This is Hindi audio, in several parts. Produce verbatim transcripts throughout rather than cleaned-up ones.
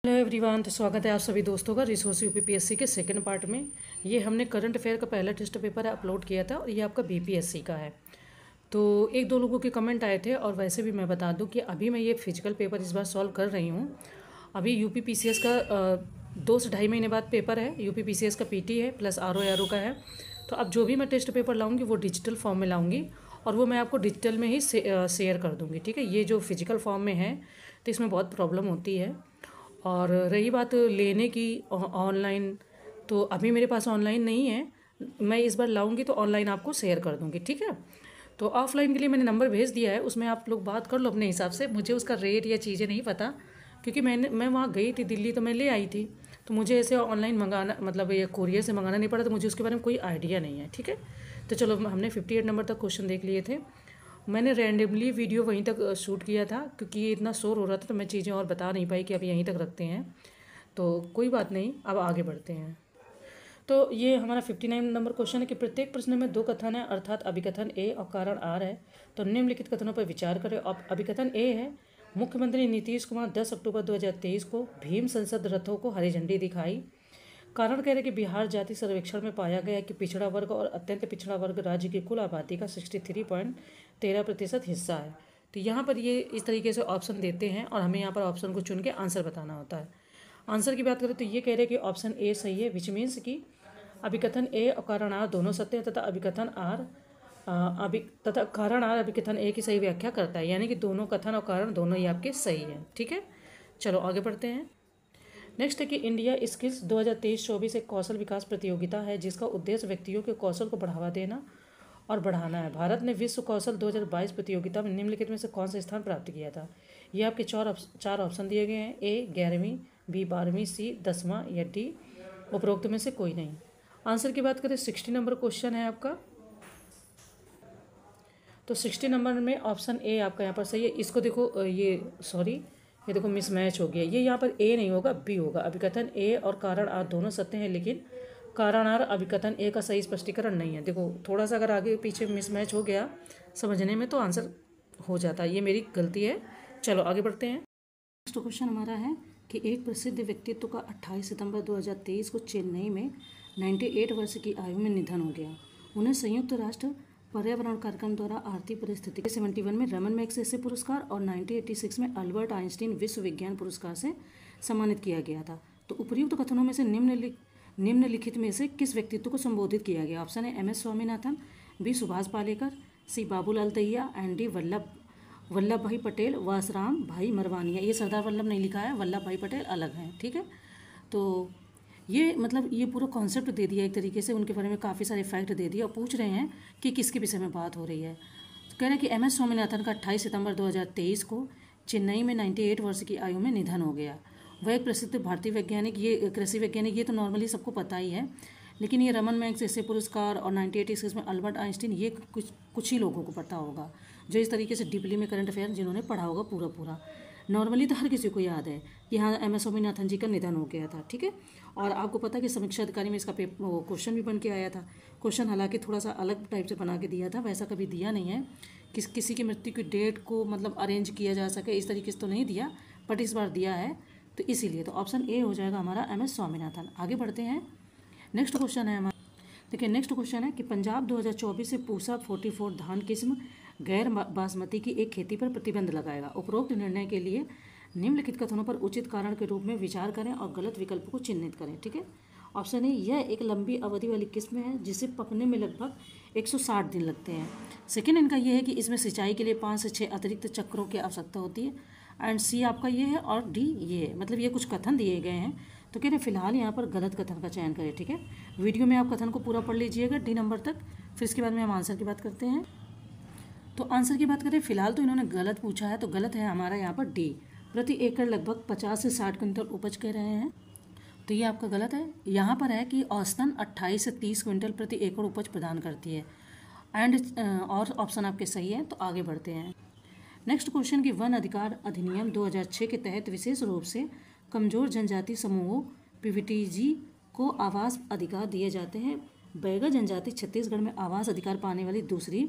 हेलो एवरीवन, तो स्वागत है आप सभी दोस्तों का रिसोर्स यूपीपीएससी के सेकंड पार्ट में। ये हमने करंट अफेयर का पहला टेस्ट पेपर अपलोड किया था और ये आपका बीपीएससी का है। तो एक दो लोगों के कमेंट आए थे और वैसे भी मैं बता दूं कि अभी मैं ये फिजिकल पेपर इस बार सॉल्व कर रही हूँ। अभी यूपीपीसीएस का अ, दो से ढाई महीने बाद पेपर है। यूपीपीसीएस का पीटी है plus R O R O का है। तो अब जो भी मैं टेस्ट पेपर लाऊंगी वो डिजिटल फॉर्म में लाऊंगी और वो मैं आपको डिजिटल में ही शेयर कर दूँगी। ठीक है, ये जो फिजिकल फॉर्म में है तो इसमें बहुत प्रॉब्लम होती है। और रही बात लेने की ऑनलाइन, तो अभी मेरे पास ऑनलाइन नहीं है। मैं इस बार लाऊंगी तो ऑनलाइन आपको शेयर कर दूंगी। ठीक है, तो ऑफलाइन के लिए मैंने नंबर भेज दिया है, उसमें आप लोग बात कर लो अपने हिसाब से। मुझे उसका रेट या चीज़ें नहीं पता क्योंकि मैंने मैं वहाँ गई थी दिल्ली, तो मैं ले आई थी। तो मुझे ऐसे ऑनलाइन मंगाना, मतलब ये कोरियर से मंगाना नहीं पड़ा, तो मुझे उसके बारे में कोई आइडिया नहीं है। ठीक है, तो चलो हमने फिफ्टी एट नंबर तक क्वेश्चन देख लिए थे। मैंने रैंडमली वीडियो वहीं तक शूट किया था क्योंकि ये इतना शोर हो रहा था तो मैं चीज़ें और बता नहीं पाई कि अब यहीं तक रखते हैं। तो कोई बात नहीं, अब आगे बढ़ते हैं। तो ये हमारा फिफ्टी नाइन नंबर क्वेश्चन है कि प्रत्येक प्रश्न में दो कथन है, अर्थात अभिकथन ए और कारण आर है। तो निम्नलिखित कथनों पर विचार करें। अब अभिकथन ए है, मुख्यमंत्री नीतीश कुमार दस अक्टूबर दो हज़ार तेईस को भीम संसद रथों को हरी झंडी दिखाई। कारण कह रहे कि बिहार जाति सर्वेक्षण में पाया गया कि पिछड़ा वर्ग और अत्यंत पिछड़ा वर्ग राज्य की कुल आबादी का सिक्सटी थ्री पॉइंट तेरह प्रतिशत हिस्सा है। तो यहाँ पर ये इस तरीके से ऑप्शन देते हैं और हमें यहाँ पर ऑप्शन को चुन के आंसर बताना होता है। आंसर की बात करें तो ये कह रहे हैं कि ऑप्शन ए सही है, विच मीन्स कि अभिकथन ए और कारण आर दोनों सत्य है तथा अभिकथन आर अभि तथा कारण आर अभिकथन ए की सही व्याख्या करता है, यानी कि दोनों कथन और कारण दोनों ही आपके सही हैं। ठीक है, चलो आगे बढ़ते हैं। नेक्स्ट है कि इंडिया स्किल्स दो हज़ार तेईस चौबीस एक कौशल विकास प्रतियोगिता है जिसका उद्देश्य व्यक्तियों के कौशल को बढ़ावा देना और बढ़ाना है। भारत ने विश्व कौशल दो हज़ार बाईस प्रतियोगिता में निम्नलिखित में से कौन सा स्थान प्राप्त किया था। ये आपके चार चार ऑप्शन दिए गए हैं, ए ग्यारहवीं, बी बारहवीं, सी दसवां या डी उपरोक्त में से कोई नहीं। आंसर की बात करें, सिक्सटी नंबर क्वेश्चन है आपका। तो सिक्सटी नंबर में ऑप्शन ए आपका यहाँ पर सही है। इसको देखो, ये सॉरी ये देखो मिसमैच हो गया, ये यहाँ पर ए नहीं होगा, बी होगा। अभिकथन ए और कारण आर दोनों सत्य हैं, लेकिन कारण आर अभिकथन ए का सही स्पष्टीकरण नहीं है। देखो थोड़ा सा अगर आगे पीछे मिसमैच हो गया समझने में तो आंसर हो जाता है, ये मेरी गलती है। चलो आगे बढ़ते हैं। नेक्स्ट क्वेश्चन हमारा है कि एक प्रसिद्ध व्यक्तित्व का अट्ठाईस सितंबर दो हज़ार तेईस को चेन्नई में अट्ठानवे वर्ष की आयु में निधन हो गया। उन्हें संयुक्त राष्ट्र पर्यावरण कार्यक्रम द्वारा आर्थिक परिस्थिति इकहत्तर में रमन मैग्सेसे पुरस्कार और उन्नीस सौ छियासी में अल्बर्ट आइंस्टीन विश्व विज्ञान पुरस्कार से सम्मानित किया गया था। तो उपयुक्त कथनों में से निम्नलिखित निम्नलिखित में से किस व्यक्तित्व को संबोधित किया गया। ऑप्शन है M S Swaminathan, B Subhash Palekar, C Babulal Dahiya, and D Vallabh Vallabh bhai Patel, वासराम भाई मरवानिया। ये सरदार वल्लभ नहीं लिखा है, वल्लभ भाई पटेल अलग हैं। ठीक है, तो ये मतलब ये पूरा कॉन्सेप्ट दे दिया एक तरीके से, उनके बारे में काफ़ी सारे फैक्ट दे दिए और पूछ रहे हैं कि किसके विषय में बात हो रही है। तो कह रहे हैं कि एम एस स्वामीनाथन का अट्ठाईस सितंबर दो हज़ार तेईस को चेन्नई में अट्ठानवे वर्ष की आयु में निधन हो गया। वह एक प्रसिद्ध भारतीय वैज्ञानिक, ये कृषि वैज्ञानिक, ये तो नॉर्मली सबको पता ही है, लेकिन ये रमन मैग्सेसे पुरस्कार और नाइनटीन एटी सिक्स में अल्बर्ट आइंस्टीन, ये कुछ कुछ ही लोगों को पता होगा जो इस तरीके से डीपली में करंट अफेयर जिन्होंने पढ़ा होगा पूरा पूरा। नॉर्मली तो हर किसी को याद है कि हाँ एम एस स्वामीनाथन जी का निधन हो गया था। ठीक है, और आपको पता है कि समीक्षा अधिकारी में इसका पेपर क्वेश्चन भी बन के आया था। क्वेश्चन हालांकि थोड़ा सा अलग टाइप से बना के दिया था, वैसा कभी दिया नहीं है किस किसी की मृत्यु की डेट को मतलब अरेंज किया जा सके इस तरीके से तो नहीं दिया, बट इस बार दिया है तो इसीलिए। तो ऑप्शन ए हो जाएगा हमारा एम एस स्वामीनाथन। आगे बढ़ते हैं। नेक्स्ट क्वेश्चन है हमारा, देखिए नेक्स्ट क्वेश्चन है कि पंजाब दो हज़ार चौबीस से पूसा चौवालीस धान किस्म गैर बासमती की एक खेती पर प्रतिबंध लगाएगा। उपरोक्त निर्णय के लिए निम्नलिखित कथनों पर उचित कारण के रूप में विचार करें और गलत विकल्प को चिन्हित करें। ठीक है, ऑप्शन ए, यह एक लंबी अवधि वाली किस्म है जिसे पकने में लगभग एक सौ साठ दिन लगते हैं। सेकेंड इनका यह है कि इसमें सिंचाई के लिए पाँच से छः अतिरिक्त चक्रों की आवश्यकता होती है। एंड सी आपका ये है और डी ये है, मतलब ये कुछ कथन दिए गए हैं तो कह रहे फिलहाल यहाँ पर गलत कथन का चयन करें। ठीक है, वीडियो में आप कथन को पूरा पढ़ लीजिएगा डी नंबर तक, फिर इसके बाद में हम आंसर की बात करते हैं। तो आंसर की बात करें, फिलहाल तो इन्होंने गलत पूछा है, तो गलत है हमारा यहाँ पर डी, प्रति एकड़ लगभग पचास से साठ क्विंटल उपज कह रहे हैं, तो ये आपका गलत है। यहाँ पर है कि औसतन अट्ठाईस से तीस क्विंटल प्रति एकड़ उपज प्रदान करती है, एंड और ऑप्शन आपके सही है। तो आगे बढ़ते हैं। नेक्स्ट क्वेश्चन की वन अधिकार अधिनियम दो हज़ार छः के तहत विशेष रूप से कमजोर जनजाति समूहों पीवीटीजी को आवास अधिकार दिए जाते हैं। बैगा जनजाति छत्तीसगढ़ में आवास अधिकार पाने वाली दूसरी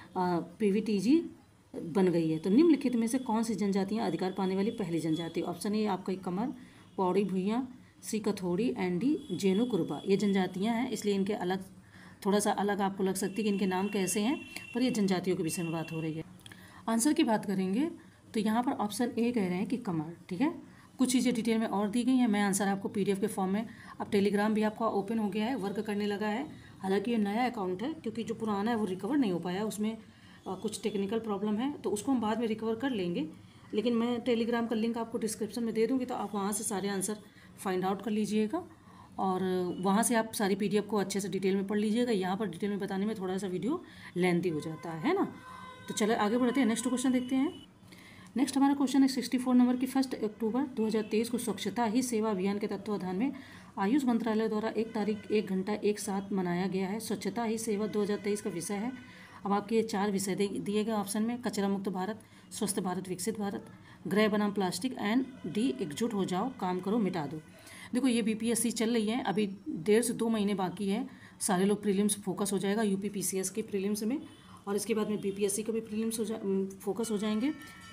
पीवीटीजी बन गई है। तो निम्नलिखित में से कौन सी जनजातियां अधिकार पाने वाली पहली जनजाति। ऑप्शन ए आपका Kanwar, Pauri Bhuiyan, C Kathodi and D Jenu Kuruba. ये जनजातियाँ हैं, इसलिए इनके अलग थोड़ा सा अलग आपको लग सकती है कि इनके नाम कैसे हैं, पर ये जनजातियों के विषय में बात हो रही है। आंसर की बात करेंगे तो यहाँ पर ऑप्शन ए कह रहे हैं कि कमर। ठीक है, कुछ चीज़ें डिटेल में और दी गई हैं। मैं आंसर आपको पीडीएफ के फॉर्म में, अब टेलीग्राम भी आपका ओपन हो गया है, वर्क करने लगा है। हालांकि ये नया अकाउंट है, क्योंकि जो पुराना है वो रिकवर नहीं हो पाया, उसमें कुछ टेक्निकल प्रॉब्लम है, तो उसको हम बाद में रिकवर कर लेंगे। लेकिन मैं टेलीग्राम का लिंक आपको डिस्क्रिप्शन में दे दूँगी, तो आप वहाँ से सारे आंसर फाइंड आउट कर लीजिएगा और वहाँ से आप सारी पीडीएफ को अच्छे से डिटेल में पढ़ लीजिएगा। यहाँ पर डिटेल में बताने में थोड़ा सा वीडियो लेंथी हो जाता है ना। तो चलो आगे बढ़ते हैं, नेक्स्ट क्वेश्चन देखते हैं। नेक्स्ट हमारा क्वेश्चन है सिक्सटी फोर नंबर की। फर्स्ट अक्टूबर दो हज़ार तेईस को स्वच्छता ही सेवा अभियान के तत्वाधान में आयुष मंत्रालय द्वारा एक तारीख एक घंटा एक साथ मनाया गया है। स्वच्छता ही सेवा दो हज़ार तेईस का विषय है। अब आपके ये चार विषय दिए गए ऑप्शन में, कचरा मुक्त भारत, स्वस्थ भारत, विकसित भारत, ग्रह बनाम प्लास्टिक एंड डी एकजुट हो जाओ, काम करो, मिटा दो। देखो ये बीपीएससी चल रही है, अभी डेढ़ से दो महीने बाकी है। सारे लोग प्रीलिम्स फोकस हो जाएगा यूपी पीसीएस के प्रीलिम्स में, और इसके बाद में बीपीएससी का भी प्रीलिम्स हो जा फोकस हो जाएंगे।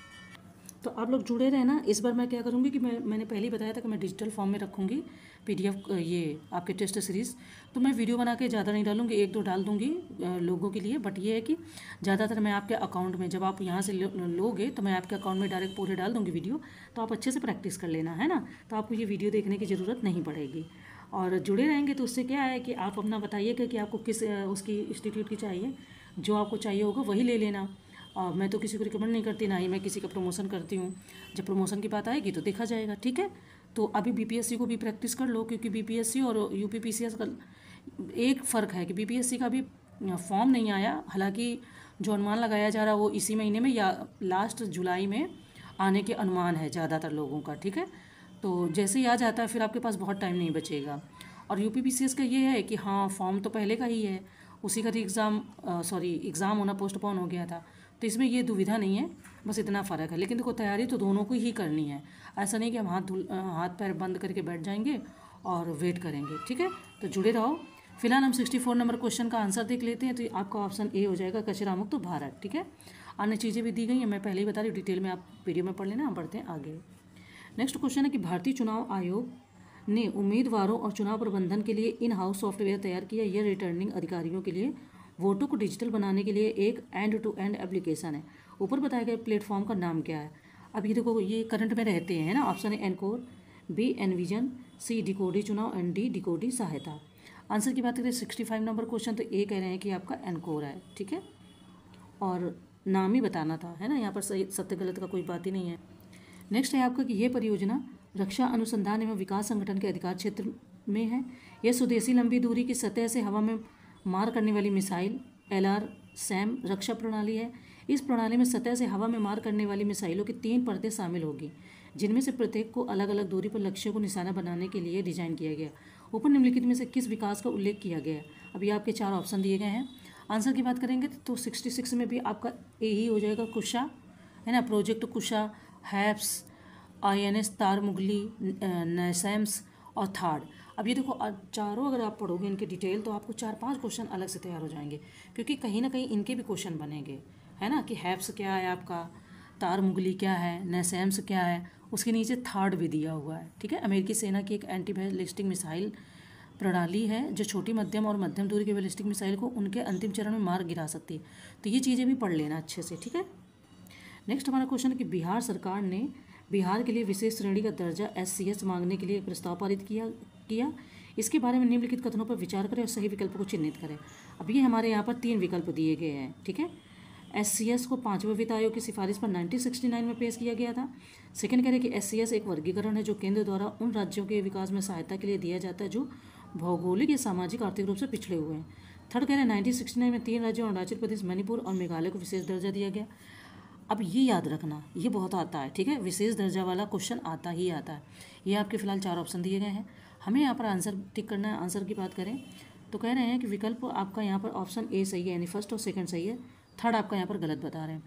तो आप लोग जुड़े रहना। इस बार मैं क्या करूँगी कि मैं मैंने पहले ही बताया था कि मैं डिजिटल फॉर्म में रखूँगी पीडीएफ, ये आपके टेस्ट सीरीज़। तो मैं वीडियो बना के ज़्यादा नहीं डालूँगी, एक दो डाल दूँगी लोगों के लिए, बट ये है कि ज़्यादातर मैं आपके अकाउंट में, जब आप यहाँ से लोगे तो मैं आपके अकाउंट में डायरेक्ट पूरे डाल दूँगी वीडियो, तो आप अच्छे से प्रैक्टिस कर लेना, है ना। तो आपको ये वीडियो देखने की ज़रूरत नहीं पड़ेगी, और जुड़े रहेंगे तो उससे क्या है कि आप अपना बताइएगा कि आपको किस उसकी इंस्टीट्यूट की चाहिए, जो आपको चाहिए होगा वही ले लेना। और मैं तो किसी को रिकमेंड नहीं करती, ना ही मैं किसी का प्रमोशन करती हूँ। जब प्रमोशन की बात आएगी तो देखा जाएगा, ठीक है। तो अभी बीपीएससी को भी प्रैक्टिस कर लो, क्योंकि बीपीएससी और यूपी पीसीएस का एक फ़र्क है कि बीपीएससी का भी फॉर्म नहीं आया, हालांकि जो अनुमान लगाया जा रहा है वो इसी महीने में या लास्ट जुलाई में आने के अनुमान है ज़्यादातर लोगों का, ठीक है। तो जैसे ही आ जाता है फिर आपके पास बहुत टाइम नहीं बचेगा। और यूपी पीसीएस का ये है कि हाँ, फॉर्म तो पहले का ही है, उसी का एग्ज़ाम सॉरी एग्ज़ाम होना पोस्टपोन हो गया था, तो इसमें ये दुविधा नहीं है, बस इतना फ़र्क है। लेकिन देखो तैयारी तो दोनों को ही करनी है, ऐसा नहीं कि हम हाथ हाथ पैर बंद करके बैठ जाएंगे और वेट करेंगे, ठीक है। तो जुड़े रहो। फिलहाल हम सिक्सटी फोर नंबर क्वेश्चन का आंसर देख लेते हैं। तो आपका ऑप्शन ए हो जाएगा, कचरा मुक्त भारत, ठीक है। अन्य चीज़ें भी दी गई हैं, मैं पहले ही बता रही हूँ, डिटेल में आप वीडियो में पढ़ लेना। हम बढ़ते हैं आगे। नेक्स्ट क्वेश्चन है कि भारतीय चुनाव आयोग ने उम्मीदवारों और चुनाव प्रबंधन के लिए इन हाउस सॉफ्टवेयर तैयार किया। यह रिटर्निंग अधिकारियों के लिए वोटों को डिजिटल बनाने के लिए एक एंड टू एंड एप्लीकेशन है। ऊपर बताए गए प्लेटफॉर्म का नाम क्या है। अब ये देखो, ये करंट में रहते हैं ना। ऑप्शन है एनकोर, बी एनविजन, सी डिकोडी चुनाव एंड डी डिकोडी सहायता। आंसर की बात करें सिक्सटी फाइव नंबर क्वेश्चन, तो ए कह रहे हैं कि आपका एनकोर है, ठीक है। और नाम ही बताना था, है ना, यहाँ पर सही सत्य गलत का कोई बात ही नहीं है। नेक्स्ट है आपका कि यह परियोजना रक्षा अनुसंधान एवं विकास संगठन के अधिकार क्षेत्र में है। यह स्वदेशी लंबी दूरी की सतह से हवा में मार करने वाली मिसाइल एल आर सैम रक्षा प्रणाली है। इस प्रणाली में सतह से हवा में मार करने वाली मिसाइलों की तीन परतें शामिल होगी, जिनमें से प्रत्येक को अलग अलग दूरी पर लक्ष्यों को निशाना बनाने के लिए डिजाइन किया गया। ऊपर निम्नलिखित में से किस विकास का उल्लेख किया गया है। अभी आपके चार ऑप्शन दिए गए हैं। आंसर की बात करेंगे तो सिक्सटी सिक्स में भी आपका ए ही हो जाएगा, कुशा, है ना। Project Kusha, HEPS, I N S तार मुगली, नैसैम्स और थार्ड। अब ये देखो, चारों अगर आप पढ़ोगे इनके डिटेल तो आपको चार पांच क्वेश्चन अलग से तैयार हो जाएंगे, क्योंकि कहीं ना कहीं इनके भी क्वेश्चन बनेंगे, है ना। कि हैप्स क्या है आपका, तार मुगली क्या है, नैसैम्स क्या है, उसके नीचे थार्ड भी दिया हुआ है, ठीक है। अमेरिकी सेना की एक एंटी बैलिस्टिक मिसाइल प्रणाली है जो छोटी, मध्यम और मध्यम दूरी के बैलिस्टिक मिसाइल को उनके अंतिम चरण में मार गिरा सकती है। तो ये चीज़ें भी पढ़ लेना अच्छे से, ठीक है। नेक्स्ट हमारा क्वेश्चन है कि बिहार सरकार ने बिहार के लिए विशेष श्रेणी का दर्जा एस सी एस मांगने के लिए एक प्रस्ताव पारित किया किया इसके बारे में निम्नलिखित कथनों पर विचार करें और सही विकल्प को चिन्हित करें। अब ये हमारे यहाँ पर तीन विकल्प दिए गए हैं, ठीक है। एस सी एस को पाँचवें वित्त आयोग की सिफारिश पर नाइनटीन सिक्सटी नाइन में पेश किया गया था। सेकंड कह रहे हैं कि एस सी एस एक वर्गीकरण है जो केंद्र द्वारा उन राज्यों के विकास में सहायता के लिए दिया जाता है जो भौगोलिक या सामाजिक आर्थिक रूप से पिछड़े हुए हैं। थर्ड कह रहे हैं नाइनटीन सिक्सटी नाइन में तीन राज्यों अरुणाचल प्रदेश, मणिपुर और मेघालय को विशेष दर्जा दिया गया। अब ये याद रखना, ये बहुत आता है, ठीक है। विशेष दर्जा वाला क्वेश्चन आता ही आता है। ये आपके फिलहाल चार ऑप्शन दिए गए हैं, हमें यहाँ पर आंसर टिक करना है। आंसर की बात करें तो कह रहे हैं कि विकल्प आपका यहाँ पर ऑप्शन ए सही है, यानी फर्स्ट और सेकंड सही है। थर्ड आपका यहाँ पर गलत बता रहे हैं।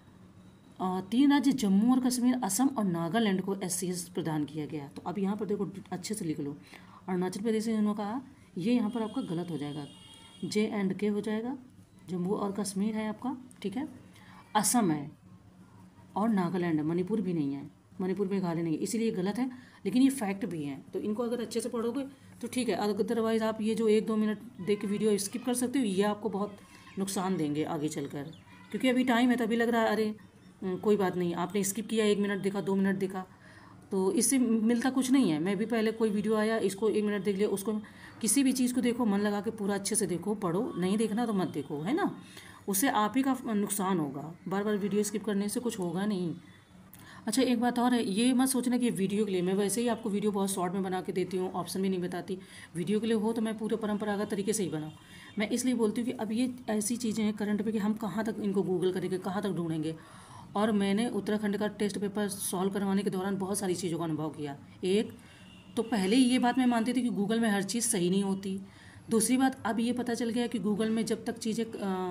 आ, तीन राज्य जम्मू और कश्मीर, असम और नागालैंड को एस सी एस प्रदान किया गया। तो अब यहाँ पर देखो अच्छे से लिख लो, अरुणाचल प्रदेश से उन्होंने कहा, ये यहाँ पर आपका गलत हो जाएगा, जे एंड के हो जाएगा। जम्मू और कश्मीर है आपका, ठीक है। असम है और नागालैंड है, मणिपुर भी नहीं है, मणिपुर मेघालय नहीं है, इसीलिए गलत है, लेकिन ये फैक्ट भी हैं। तो इनको अगर अच्छे से पढ़ोगे तो ठीक है, अदरवाइज़ आप ये जो एक दो मिनट देख के वीडियो स्किप कर सकते हो, ये आपको बहुत नुकसान देंगे आगे चलकर, क्योंकि अभी टाइम है तभी लग रहा है अरे कोई बात नहीं, आपने स्किप किया, एक मिनट देखा, दो मिनट देखा, तो इससे मिलता कुछ नहीं है। मैं भी पहले कोई वीडियो आया, इसको एक मिनट देख लिया, उसको किसी भी चीज़ को देखो मन लगा के पूरा अच्छे से देखो, पढ़ो, नहीं देखना तो मत देखो, है ना, उससे आप ही का नुकसान होगा। बार बार वीडियो स्किप करने से कुछ होगा नहीं। अच्छा एक बात और है, ये मत सोचना कि वीडियो के लिए, मैं वैसे ही आपको वीडियो बहुत शॉर्ट में बना के देती हूँ, ऑप्शन भी नहीं बताती। वीडियो के लिए हो तो मैं पूरे परंपरागत तरीके से ही बनाऊँ। मैं इसलिए बोलती हूँ कि अब ये ऐसी चीज़ें हैं करंट पे कि हम कहाँ तक इनको गूगल करेंगे, कहाँ तक ढूंढेंगे। और मैंने उत्तराखंड का टेस्ट पेपर सॉल्व करवाने के दौरान बहुत सारी चीज़ों का अनुभव किया। एक तो पहले ये बात मैं मानती थी कि गूगल में हर चीज़ सही नहीं होती। दूसरी बात, अब ये पता चल गया कि गूगल में जब तक चीज़ें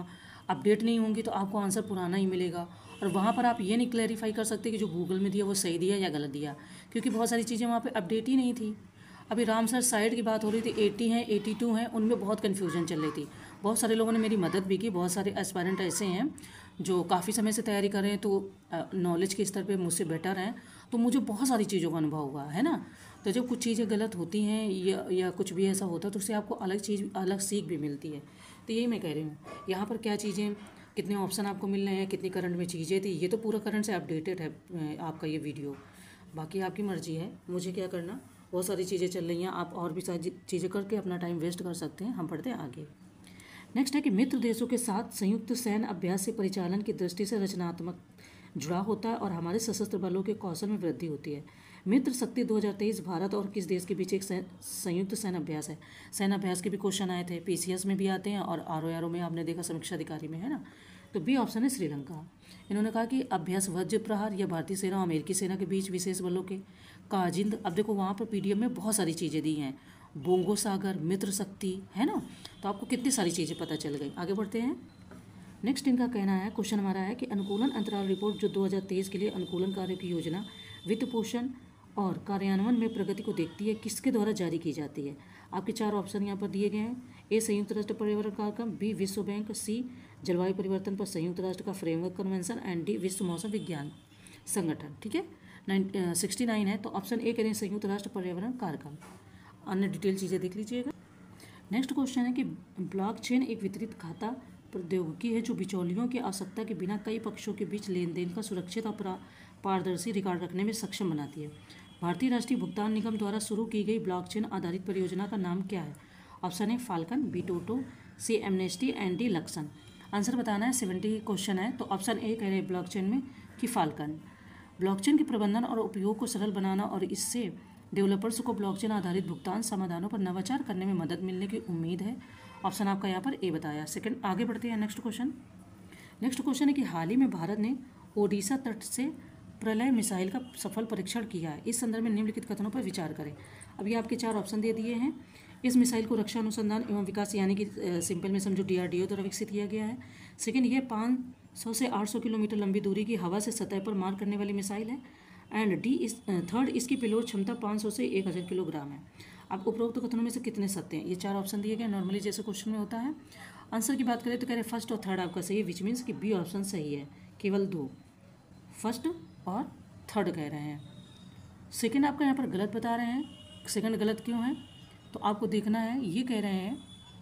अपडेट नहीं होंगी तो आपको आंसर पुराना ही मिलेगा, और वहाँ पर आप ये नहीं क्लैरिफाई कर सकते कि जो गूगल में दिया वो सही दिया या गलत दिया, क्योंकि बहुत सारी चीज़ें वहाँ पे अपडेट ही नहीं थी। अभी रामसर साइड की बात हो रही थी, एटी हैं, एटी टू हैं, उनमें बहुत कन्फ्यूजन चल रही थी। बहुत सारे लोगों ने मेरी मदद भी की, बहुत सारे एस्पायरेंट ऐसे हैं जो काफ़ी समय से तैयारी कर रहे हैं, तो नॉलेज के स्तर पे मुझसे बेटर हैं, तो मुझे बहुत सारी चीज़ों का अनुभव हुआ है ना। तो जब कुछ चीज़ें गलत होती हैं या या कुछ भी ऐसा होता है तो उससे आपको अलग चीज़, अलग सीख भी मिलती है। तो यही मैं कह रही हूँ, यहाँ पर क्या चीज़ें, कितने ऑप्शन आपको मिल रहे हैं, कितनी करंट में चीज़ें थी, ये तो पूरा करंट से अपडेटेड है आपका ये वीडियो। बाकी आपकी मर्ज़ी है, मुझे क्या करना, बहुत सारी चीज़ें चल रही हैं, आप और भी सारी चीज़ें करके अपना टाइम वेस्ट कर सकते हैं। हम पढ़ते हैं आगे। नेक्स्ट है कि मित्र देशों के साथ संयुक्त सैन्य अभ्यास से परिचालन की दृष्टि से रचनात्मक जुड़ा होता है और हमारे सशस्त्र बलों के कौशल में वृद्धि होती है। मित्र शक्ति दो हज़ार तेईस भारत और किस देश के बीच एक संयुक्त सैन्य अभ्यास है। सैन्य अभ्यास के भी क्वेश्चन आए थे, पीसीएस में भी आते हैं और आर ओ आर ओ में आपने देखा समीक्षा अधिकारी में, है ना। तो बी ऑप्शन है श्रीलंका। इन्होंने कहा कि अभ्यास वज्र प्रहार या भारतीय सेना और अमेरिकी सेना के बीच विशेष बलों के काजिंद। अब देखो वहाँ पर पीडीएफ में बहुत सारी चीज़ें दी हैं, बोंगो सागर, मित्र शक्ति, है ना, तो आपको कितनी सारी चीज़ें पता चल गई। आगे बढ़ते हैं। नेक्स्ट इनका कहना है, क्वेश्चन हमारा है कि अनुकूलन अंतराल रिपोर्ट जो दो हज़ार तेईस के लिए अनुकूलन कार्य की योजना, वित्त पोषण और कार्यान्वयन में प्रगति को देखती है, किसके द्वारा जारी की जाती है। आपके चार ऑप्शन यहाँ पर दिए गए हैं। ए संयुक्त राष्ट्र पर्यावरण कार्यक्रम, बी विश्व बैंक, सी जलवायु परिवर्तन पर संयुक्त राष्ट्र का फ्रेमवर्क कन्वेंशन एंड डी विश्व मौसम विज्ञान संगठन। ठीक है, नाइन सिक्सटी नाइन है, तो ऑप्शन ए करें संयुक्त राष्ट्र पर्यावरण कार्यक्रम। अन्य डिटेल चीज़ें देख लीजिएगा। नेक्स्ट क्वेश्चन है कि ब्लॉकचेन एक वितरित खाता प्रौद्योगिकी है जो बिचौलियों की आवश्यकता के बिना कई पक्षों के बीच लेन देन का सुरक्षित और पारदर्शी रिकॉर्ड रखने में सक्षम बनाती है। भारतीय राष्ट्रीय भुगतान निगम द्वारा शुरू की गई ब्लॉकचेन आधारित परियोजना का नाम क्या है। ऑप्शन है falcon, B Toto, C amnesty and D Luxon. Answer बताना है, सेवेंटी क्वेश्चन है, तो ऑप्शन ए कह रहे हैं ब्लॉकचेन में कि फाल्कन। ब्लॉकचेन के प्रबंधन और उपयोग को सरल बनाना और इससे डेवलपर्स को ब्लॉकचेन आधारित भुगतान समाधानों पर नवाचार करने में मदद मिलने की उम्मीद है। ऑप्शन आपका यहाँ पर ए बताया। सेकंड, आगे बढ़ते हैं नेक्स्ट क्वेश्चन। नेक्स्ट क्वेश्चन है कि हाल ही में भारत ने ओडिशा तट से प्रलय मिसाइल का सफल परीक्षण किया है। इस संदर्भ में निम्नलिखित कथनों पर विचार करें। अभी आपके चार ऑप्शन दे दिए हैं। इस मिसाइल को रक्षा अनुसंधान एवं विकास यानी कि सिंपल में समझो डीआरडीओ द्वारा विकसित किया गया है। सेकंड, ये पाँच सौ से आठ सौ किलोमीटर लंबी दूरी की हवा से सतह पर मार करने वाली मिसाइल है। एंड डी इस थर्ड, इसकी पेलोड क्षमता पाँच सौ से एक हज़ार किलोग्राम है। अब उपरोक्त कथनों में से कितने सत्य हैं। ये चार ऑप्शन दिए गए नॉर्मली जैसे क्वेश्चन में होता है। आंसर की बात करें तो कह रहे फर्स्ट और थर्ड आपका सही है, विच मीन्स कि बी ऑप्शन सही है। केवल दो, फर्स्ट और थर्ड कह रहे हैं। सेकंड आपका यहाँ पर गलत बता रहे हैं। सेकंड गलत क्यों है तो आपको देखना है। ये कह रहे हैं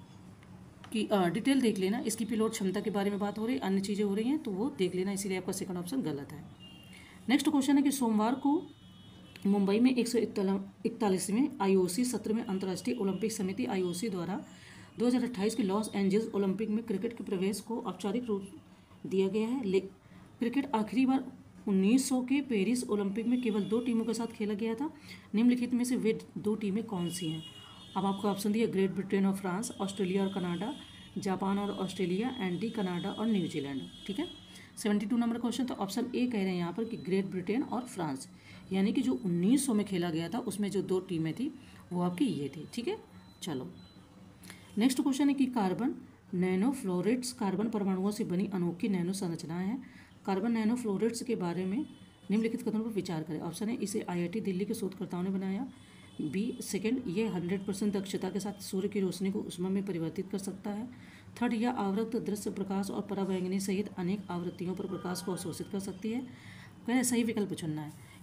कि डिटेल देख लेना, इसकी पेलोड क्षमता के बारे में बात हो रही है, अन्य चीज़ें हो रही हैं तो वो देख लेना, इसीलिए आपका सेकंड ऑप्शन गलत है। नेक्स्ट क्वेश्चन है कि सोमवार को मुंबई में एक सौ इकतालीसवें आईओसी सत्र में अंतर्राष्ट्रीय ओलंपिक समिति आईओसी द्वारा दो हज़ार अट्ठाईस के लॉस एंजल्स ओलंपिक में क्रिकेट के प्रवेश को औपचारिक रूप दिया गया है। क्रिकेट आखिरी बार उन्नीस सौ के पेरिस ओलंपिक में केवल दो टीमों के साथ खेला गया था। निम्नलिखित में से वे दो टीमें कौन सी हैं। अब आपको ऑप्शन दिया ग्रेट ब्रिटेन और फ्रांस, ऑस्ट्रेलिया और कनाडा, जापान और ऑस्ट्रेलिया, एंड डी कनाडा और न्यूजीलैंड। ठीक है, सेवेंटी टू नंबर क्वेश्चन, तो ऑप्शन ए कह रहे हैं यहाँ पर कि ग्रेट ब्रिटेन और फ्रांस, यानी कि जो उन्नीस सौ में खेला गया था उसमें जो दो टीमें थी वो आपकी ये थी। ठीक है, चलो नेक्स्ट क्वेश्चन है कि कार्बन नैनोफ्लोरेट्स कार्बन परमाणुओं से बनी अनोखी नैनो संरचनाएं हैं। कार्बन नैनोफ्लोरेट्स के बारे में निम्नलिखित कथनों पर विचार करें। ऑप्शन है इसे आईआईटी दिल्ली के शोधकर्ताओं ने बनाया। बी सेकेंड, ये हंड्रेड परसेंट दक्षता के साथ सूर्य की रोशनी को उष्मा में परिवर्तित कर सकता है। थर्ड, यह आवृत्त दृश्य प्रकाश और पराबैंगनी सहित अनेक आवृत्तियों पर प्रकाश को अवशोषित कर सकती है। पहले सही विकल्प चुनना है।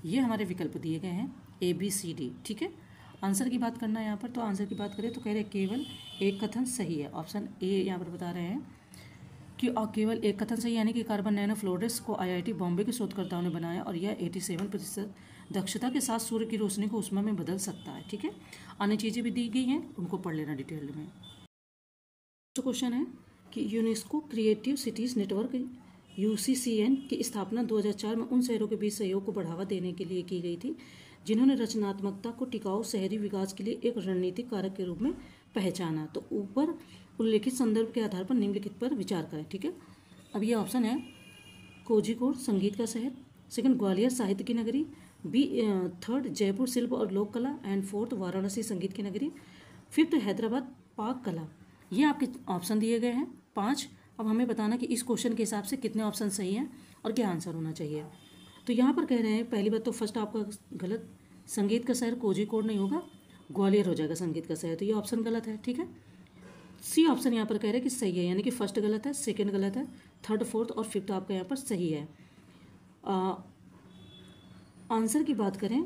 ये हमारे विकल्प दिए गए हैं ए बी सी डी। ठीक है, आंसर की बात करना है यहाँ पर। तो आंसर की बात करें तो कह रहे हैं केवल एक कथन सही है। ऑप्शन ए यहाँ पर बता रहे हैं कि केवल एक कथन सही, यानी कि कार्बन नैनो फ्लोरेस को आईआईटी बॉम्बे के शोधकर्ताओं ने बनाया और यह सत्तासी प्रतिशत दक्षता के साथ सूर्य की रोशनी को ऊष्मा में बदल सकता है। ठीक है, अन्य चीज़ें भी दी गई हैं, उनको पढ़ लेना डिटेल में। तो क्वेश्चन है कि UNESCO creative cities network U C C N की स्थापना दो हज़ार चार में उन शहरों के बीच सहयोग को बढ़ावा देने के लिए की गई थी जिन्होंने रचनात्मकता को टिकाऊ शहरी विकास के लिए एक रणनीतिक कारक के रूप में पहचाना। तो ऊपर उल्लेखित संदर्भ के आधार पर निम्नलिखित पर विचार करें। ठीक है, अब ये ऑप्शन है कोझिकोड संगीत का शहर, सेकंड ग्वालियर साहित्य की नगरी, बी थर्ड जयपुर शिल्प और लोक कला, एंड फोर्थ वाराणसी संगीत की नगरी, फिफ्थ हैदराबाद पाक कला। ये आपके ऑप्शन दिए गए हैं पाँच। अब हमें बताना कि इस क्वेश्चन के हिसाब से कितने ऑप्शन सही हैं और क्या आंसर होना चाहिए। तो यहाँ पर कह रहे हैं पहली बात तो फर्स्ट आपका गलत, संगीत का शहर कोझिकोड नहीं होगा, ग्वालियर हो जाएगा संगीत का शहर, तो ये ऑप्शन गलत है। ठीक है, सी ऑप्शन यहाँ पर कह रहे हैं कि सही है, यानी कि फर्स्ट गलत है, सेकंड गलत है, थर्ड फोर्थ और फिफ्थ आपका यहाँ पर सही है। आ, आंसर की बात करें,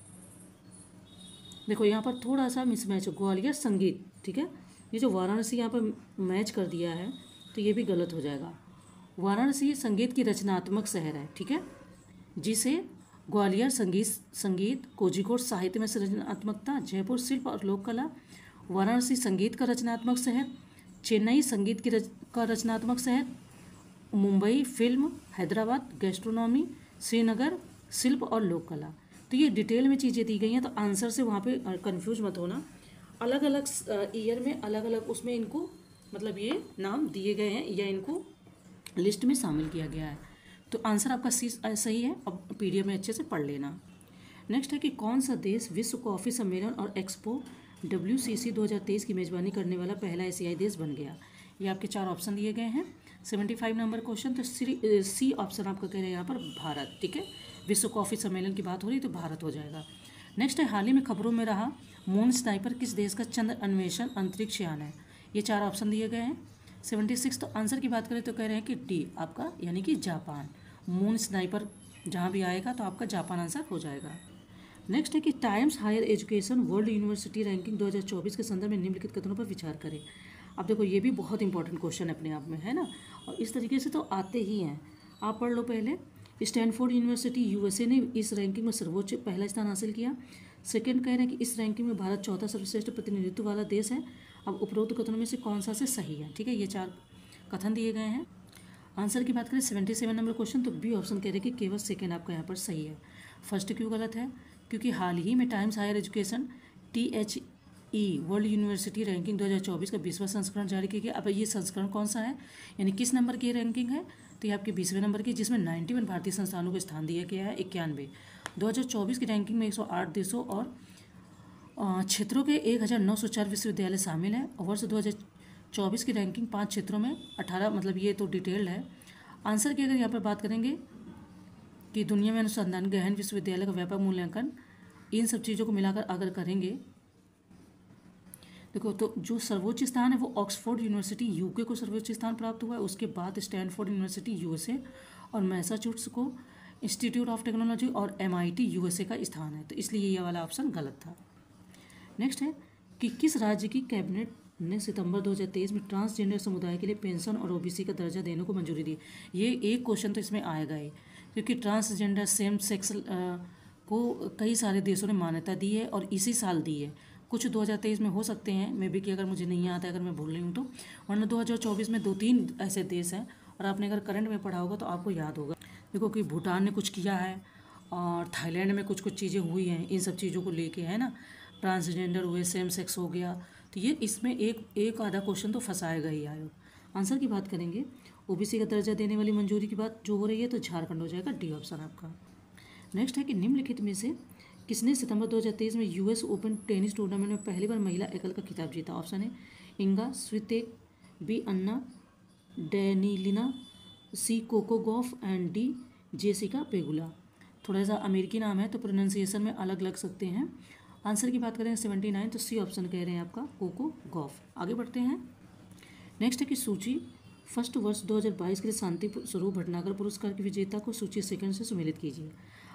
देखो यहाँ पर थोड़ा सा मिसमैच है, ग्वालियर संगीत। ठीक है, ये जो वाराणसी यहाँ पर मैच कर दिया है तो ये भी गलत हो जाएगा। वाराणसी संगीत की रचनात्मक शहर है। ठीक है, जिसे ग्वालियर संगीत संगीत कोझिकोड साहित्य में रचनात्मकता, जयपुर शिल्प और लोक कला, वाराणसी संगीत का रचनात्मक शहर, चेन्नई संगीत की रच, का रचनात्मक शहर, मुंबई फिल्म, हैदराबाद गैस्ट्रोनॉमी, श्रीनगर शिल्प और लोक कला। तो ये डिटेल में चीज़ें दी गई हैं, तो आंसर से वहाँ पे कंफ्यूज मत होना। अलग अलग ईयर में अलग अलग उसमें इनको मतलब ये नाम दिए गए हैं या इनको लिस्ट में शामिल किया गया है। तो आंसर आपका सी सही है। अब पीडीएफ में अच्छे से पढ़ लेना। नेक्स्ट है कि कौन सा देश विश्व कॉफ़ी सम्मेलन और एक्सपो डब्ल्यू सी सी दो हज़ार तेईस की मेज़बानी करने वाला पहला एशियाई देश बन गया। ये आपके चार ऑप्शन दिए गए हैं। पचहत्तर नंबर क्वेश्चन, तो सी सी ऑप्शन आपका कह रहे हैं यहाँ पर भारत। ठीक है, विश्व कॉफ़ी सम्मेलन की बात हो रही तो भारत हो जाएगा। नेक्स्ट है हाल ही में खबरों में रहा मून स्नाइपर किस देश का चंद्र अन्वेषण अंतरिक्ष यान है। ये चार ऑप्शन दिए गए हैं। छिहत्तर तो आंसर की बात करें तो कह रहे हैं कि डी आपका यानी कि जापान। मून स्नाइपर जहाँ भी आएगा तो आपका जापान आंसर हो जाएगा। नेक्स्ट है कि Times Higher Education World university ranking दो हज़ार चौबीस के संदर्भ में निम्नलिखित कथनों पर विचार करें। अब देखो ये भी बहुत इंपॉर्टेंट क्वेश्चन है अपने आप में, है ना, और इस तरीके से तो आते ही हैं। आप पढ़ लो पहले। स्टैनफोर्ड यूनिवर्सिटी यूएसए ने इस रैंकिंग में सर्वोच्च पहला स्थान हासिल किया। सेकंड कह रहे हैं कि इस रैंकिंग में भारत चौथा सर्वश्रेष्ठ प्रतिनिधित्व वाला देश है। अब उपरोक्त कथनों में से कौन सा से सही है। ठीक है, ये चार कथन दिए गए हैं। आंसर की बात करें सतहत्तर नंबर क्वेश्चन, तो बी ऑप्शन कह रहे हैं कि केवल सेकेंड आपका यहाँ पर सही है। फर्स्ट क्यों गलत है, क्योंकि हाल ही में Times Higher Education T H E world university ranking दो हज़ार चौबीस का बीसवां संस्करण जारी किया गया। अब ये संस्करण कौन सा है, यानी किस नंबर की रैंकिंग है, तो ये आपके बीसवें नंबर की, जिसमें इक्यानवे भारतीय संस्थानों को स्थान दिया गया है। इक्यानवे दो हज़ार चौबीस की रैंकिंग में एक सौ आठ देशों और क्षेत्रों के एक हज़ार नौ सौ चार विश्वविद्यालय शामिल हैं। और वर्ष दो हज़ार चौबीस की रैंकिंग पाँच क्षेत्रों में अठारह, मतलब ये तो डिटेल्ड है। आंसर की अगर यहाँ पर बात करेंगे कि दुनिया में अनुसंधान गहन विश्वविद्यालय का व्यापक मूल्यांकन, इन सब चीज़ों को मिलाकर अगर करेंगे, देखो तो जो सर्वोच्च स्थान है वो ऑक्सफोर्ड यूनिवर्सिटी यूके को सर्वोच्च स्थान प्राप्त हुआ है। उसके बाद स्टैनफोर्ड यूनिवर्सिटी यूएसए और मैसाचुसेट्स को इंस्टीट्यूट ऑफ टेक्नोलॉजी और एमआईटी यूएसए का स्थान है। तो इसलिए ये वाला ऑप्शन गलत था। नेक्स्ट है कि किस राज्य की कैबिनेट ने सितंबर दो हज़ार तेईस में ट्रांसजेंडर समुदाय के लिए पेंशन और ओबीसी का दर्जा देने को मंजूरी दी। ये एक क्वेश्चन तो इसमें आएगा ही, क्योंकि ट्रांसजेंडर सेम सेक्स को कई सारे देशों ने मान्यता दी है और इसी साल दी है। कुछ दो हज़ार तेईस में हो सकते हैं, मे बी कि अगर मुझे नहीं आता है, अगर मैं भूल रही हूँ तो, वरना दो हज़ार चौबीस में दो तीन ऐसे देश हैं और आपने अगर करंट में पढ़ा होगा तो आपको याद होगा। देखो कि भूटान ने कुछ किया है और थाईलैंड में कुछ कुछ चीज़ें हुई हैं इन सब चीज़ों को लेके, है ना, ट्रांसजेंडर हुए, सेम सेक्स हो गया, तो ये इसमें एक एक आधा क्वेश्चन तो फंसाएगा ही आयोग। आंसर की बात करेंगे, ओबीसी का दर्जा देने वाली मंजूरी की बात जो हो रही है तो झारखंड हो जाएगा, डी ऑप्शन आपका। नेक्स्ट है कि निम्नलिखित में से किसने सितंबर दो हज़ार तेईस में यूएस ओपन टेनिस टूर्नामेंट में पहली बार महिला एकल का खिताब जीता। ऑप्शन है Iga Swiatek, B Anna Danilina, C Coco Gauff and D Jessica Pegula. थोड़ा सा अमेरिकी नाम है तो प्रोनाउंसिएशन में अलग लग सकते हैं। आंसर की बात करें सेवेंटी नाइन, तो सी ऑप्शन कह रहे हैं आपका कोको गॉफ। आगे बढ़ते हैं। नेक्स्ट है कि सूची फर्स्ट वर्ष दो हज़ार बाईस के लिए शांति स्वरूप भटनागर पुरस्कार की विजेता को सूची सेकंड से सुमेलित कीजिए।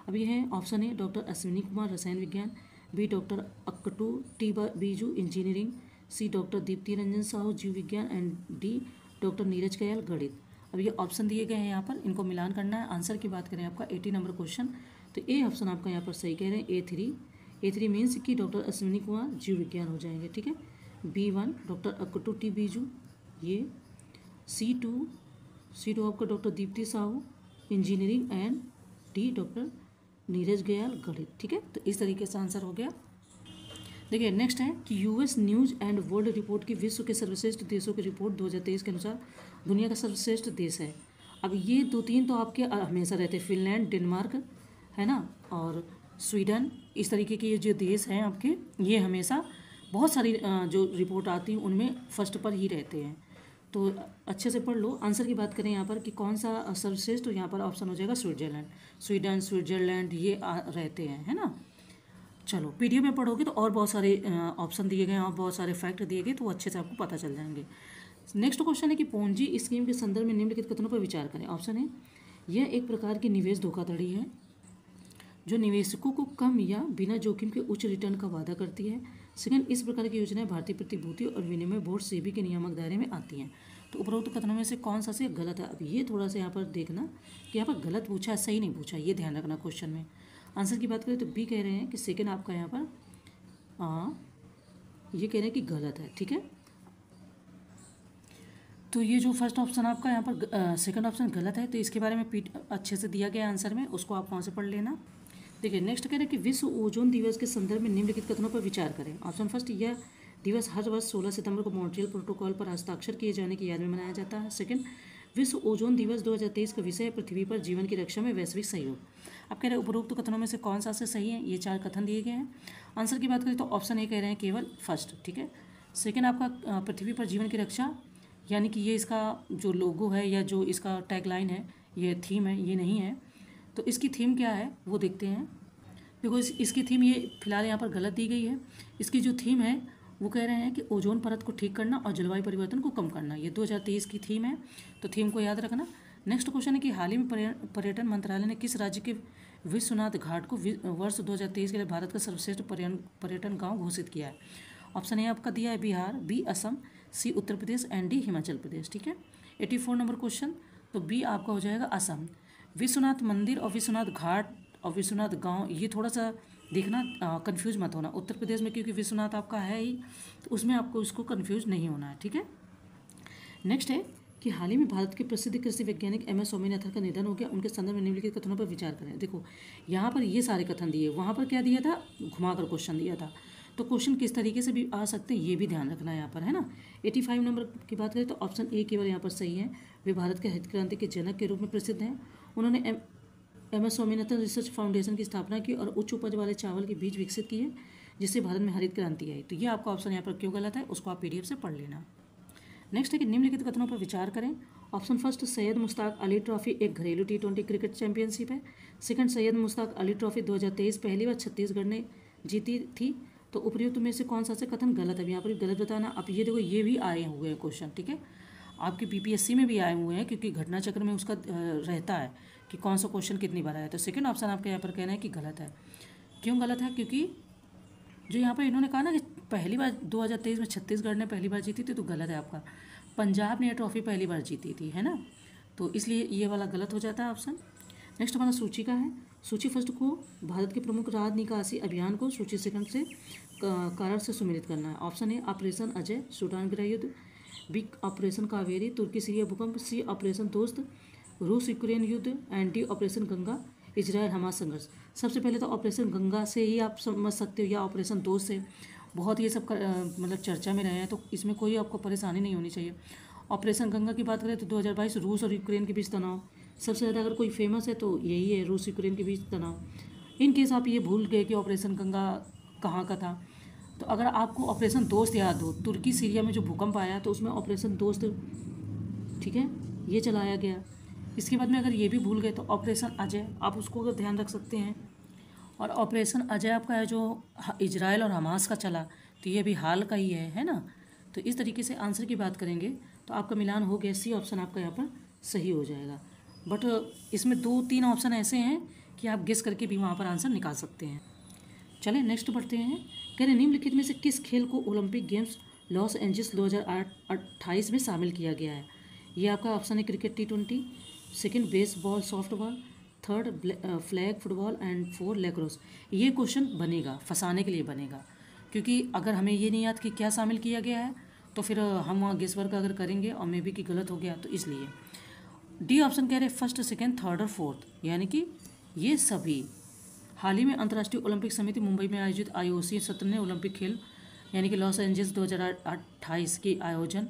अब ये है option A doctor Ashwini Kumar रसायन विज्ञान, B doctor Akkattu T Biju engineering, C doctor Dipti Ranjan Sahu जीव विज्ञान and D doctor Neeraj Kayal गणित। अब ये ऑप्शन दिए गए हैं यहाँ पर, इनको मिलान करना है। आंसर की बात करें आपका एटी नंबर क्वेश्चन, तो ए ऑप्शन आपका यहाँ पर सही कह रहे हैं, A three A three means कि डॉक्टर अश्विनी कुमार जीव विज्ञान हो जाएंगे, ठीक है। B one doctor Akkattu T Biju, ये सी टू सी टू आपका doctor Dipti Sahu engineering and D doctor Neeraj Gayal गणित, ठीक है। तो इस तरीके से आंसर हो गया। देखिए नेक्स्ट है कि US News and World Report की विश्व के सर्वश्रेष्ठ देशों की रिपोर्ट दो हज़ार तेईस के अनुसार दुनिया का सर्वश्रेष्ठ देश है। अब ये दो तीन तो आपके हमेशा रहते हैं, फिनलैंड, डेनमार्क है ना, और स्वीडन, इस तरीके के ये जो देश हैं आपके, ये हमेशा बहुत सारी जो रिपोर्ट आती हैं उनमें फर्स्ट पर ही रहते हैं। तो अच्छे से पढ़ लो। आंसर की बात करें यहाँ पर कि कौन सा सर्वश्रेष्ठ, तो यहाँ पर ऑप्शन हो जाएगा स्विट्जरलैंड, स्वीडन, स्विट्जरलैंड ये आ, रहते हैं, है ना। चलो पीडीएफ में पढ़ोगे तो और बहुत सारे ऑप्शन दिए गए हैं और बहुत सारे फैक्ट दिए गए, तो वो अच्छे से आपको पता चल जाएंगे। नेक्स्ट क्वेश्चन है कि पोंजी स्कीम के संदर्भ में निम्नलिखित कथनों पर विचार करें। ऑप्शन है, यह एक प्रकार की निवेश धोखाधड़ी है जो निवेशकों को कम या बिना जोखिम के उच्च रिटर्न का वादा करती है। सेकंड, इस प्रकार की योजनाएं भारतीय प्रतिभूति और विनिमय बोर्ड सेबी के नियामक दायरे में आती हैं। तो उपरोक्त कथनों में से कौन सा से गलत है। अब ये थोड़ा सा यहाँ पर देखना कि यहाँ पर गलत पूछा है, सही नहीं पूछा, ये ध्यान रखना क्वेश्चन में। आंसर की बात करें तो बी कह रहे हैं कि सेकंड आपका यहाँ पर हाँ ये कह रहे हैं कि गलत है, ठीक है। तो ये जो फर्स्ट ऑप्शन आपका यहाँ पर सेकंड ऑप्शन गलत है, तो इसके बारे में पीट अच्छे से दिया गया आंसर में, उसको आप वहाँ से पढ़ लेना। देखिए नेक्स्ट कह रहे हैं कि विश्व ओजोन दिवस के संदर्भ में निम्नलिखित कथनों पर विचार करें। ऑप्शन फर्स्ट, यह दिवस हर वर्ष सोलह सितंबर को मॉन्ट्रियल प्रोटोकॉल पर हस्ताक्षर किए जाने की याद में मनाया जाता है। सेकंड, विश्व ओजोन दिवस दो हज़ार तेईस का विषय है पृथ्वी पर जीवन की रक्षा में वैश्विक सहयोग। अब कह रहे हैं उपरोक्त कथनों में से कौन सा से सही है। ये चार कथन दिए गए हैं। आंसर की बात करें तो ऑप्शन ए कह रहे हैं केवल फर्स्ट, ठीक है। सेकंड आपका पृथ्वी पर जीवन की रक्षा, यानी कि ये इसका जो लोगो है या जो इसका टैगलाइन है, ये थीम है, ये नहीं है। तो इसकी थीम क्या है वो देखते हैं। देखो इस, इसकी थीम ये फिलहाल यहाँ पर गलत दी गई है। इसकी जो थीम है वो कह रहे हैं कि ओजोन परत को ठीक करना और जलवायु परिवर्तन को कम करना, ये दो हज़ार तेईस की थीम है, तो थीम को याद रखना। नेक्स्ट क्वेश्चन है कि हाल ही में पर्यटन मंत्रालय ने किस राज्य के विश्वनाथ घाट को वर्ष दो हज़ार तेईस के लिए भारत का सर्वश्रेष्ठ पर्यटन गाँव घोषित किया है। ऑप्शन ए आपका दिया है Bihar, B Assam, C Uttar Pradesh and D Himachal Pradesh, ठीक है। एटी फोर नंबर क्वेश्चन, तो बी आपका हो जाएगा असम। विश्वनाथ मंदिर और विश्वनाथ घाट और विश्वनाथ गांव, ये थोड़ा सा देखना, कंफ्यूज मत होना। उत्तर प्रदेश में क्योंकि विश्वनाथ आपका है ही, तो उसमें आपको इसको कंफ्यूज नहीं होना है, ठीक है। नेक्स्ट है कि हाल ही में भारत के प्रसिद्ध कृषि वैज्ञानिक एम एस स्वामीनाथन का निधन हो गया, उनके संदर्भ में निम्नलिखित कथनों पर विचार करें। देखो यहाँ पर ये सारे कथन दिए, वहाँ पर क्या दिया था, घुमाकर क्वेश्चन दिया था। तो क्वेश्चन किस तरीके से भी आ सकते हैं ये भी ध्यान रखना है यहाँ पर, है ना। पचासी नंबर की बात करें तो ऑप्शन ए केवल यहाँ पर सही है। वे भारत के हरित क्रांति के जनक के रूप में प्रसिद्ध हैं। उन्होंने M M S Swaminathan research foundation की स्थापना की और उच्च उपज वाले चावल के बीज विकसित किए, जिससे भारत में हरित क्रांति आई। तो ये आपका ऑप्शन यहाँ पर क्यों गलत है, उसको आप पीडीएफ से पढ़ लेना। नेक्स्ट है कि निम्नलिखित कथनों पर विचार करें। Option first, Syed Mushtaq Ali trophy एक घरेलू टी ट्वेंटी क्रिकेट चैंपियनशिप है। सेकंड, सैयद मुश्ताक अली ट्रॉफी दो हज़ार तेईस पहली बार छत्तीसगढ़ ने जीती थी। तो उपयुक्त में से कौन सा से कथन गलत है, यहाँ पर गलत बताना। अब ये देखो ये भी आए हुए हैं क्वेश्चन, ठीक है, आपके बीपीएससी में भी आए हुए हैं, क्योंकि घटना चक्र में उसका रहता है कि कौन सा क्वेश्चन कितनी बार आया। तो सेकंड ऑप्शन आपके यहाँ पर कहना है कि गलत है। क्यों गलत है, क्योंकि जो यहाँ पर इन्होंने कहा ना कि पहली बार दो हज़ार तेईस में छत्तीसगढ़ ने पहली बार जीती थी, तो गलत है आपका। पंजाब ने यह ट्रॉफी पहली बार जीती थी, है ना, तो इसलिए ये वाला गलत हो जाता है ऑप्शन। नेक्स्ट हमारा सूची का है। सूची फर्स्ट को भारत के प्रमुख राहत निकासी अभियान को सूची सेकंड से कारण से सुमेलित करना है। Option A operation Ajay Sudan गृह युद्ध, बी ऑपरेशन कावेरी तुर्की सीरिया भूकंप, सी ऑपरेशन दोस्त रूस यूक्रेन युद्ध and D operation Ganga Israel Hamas संघर्ष। सबसे पहले तो ऑपरेशन गंगा से ही आप समझ सकते हो या ऑपरेशन दोस्त से, बहुत ये सब मतलब चर्चा में रहे हैं, तो इसमें कोई आपको परेशानी नहीं होनी चाहिए। ऑपरेशन गंगा की बात करें तो दो हज़ार बाईस रूस और यूक्रेन के बीच तनाव, सबसे ज़्यादा अगर कोई फेमस है तो यही है, रूस यूक्रेन के बीच तनाव। इन केस आप ये भूल गए कि ऑपरेशन गंगा कहाँ का था, तो अगर आपको ऑपरेशन दोस्त याद हो, तुर्की सीरिया में जो भूकंप आया तो उसमें ऑपरेशन दोस्त, ठीक है, ये चलाया गया। इसके बाद में अगर ये भी भूल गए तो ऑपरेशन अजय, आप उसको अगर ध्यान रख सकते हैं। और ऑपरेशन अजय आपका है जो इजराइल और हमास का चला, तो ये भी हाल का ही है है ना। तो इस तरीके से आंसर की बात करेंगे तो आपका मिलान हो गया, सी ऑप्शन आपका यहाँ पर सही हो जाएगा। बट इसमें दो तीन ऑप्शन ऐसे हैं कि आप गेस करके भी वहाँ पर आंसर निकाल सकते हैं। चलें नेक्स्ट बढ़ते हैं। कह रहे निम्नलिखित में से किस खेल को ओलंपिक गेम्स लॉस एंजल्स दो हज़ार अट्ठाईस में शामिल किया गया है? ये आपका ऑप्शन है cricket T twenty, second baseball softball, third flag football and four lacrosse. ये क्वेश्चन बनेगा, फंसाने के लिए बनेगा, क्योंकि अगर हमें ये नहीं याद कि क्या शामिल किया गया है तो फिर हम वहाँ गेस वर्क अगर करेंगे और मे बी कि गलत हो गया, तो इसलिए डी ऑप्शन कह रहे हैं फर्स्ट सेकेंड थर्ड और फोर्थ, यानी कि ये सभी। हाल ही में अंतर्राष्ट्रीय ओलंपिक समिति मुंबई में आयोजित आईओसी सत्रहवें ओलंपिक खेल यानी कि लॉस एंजल्स दो हज़ार अट्ठाईस की आयोजन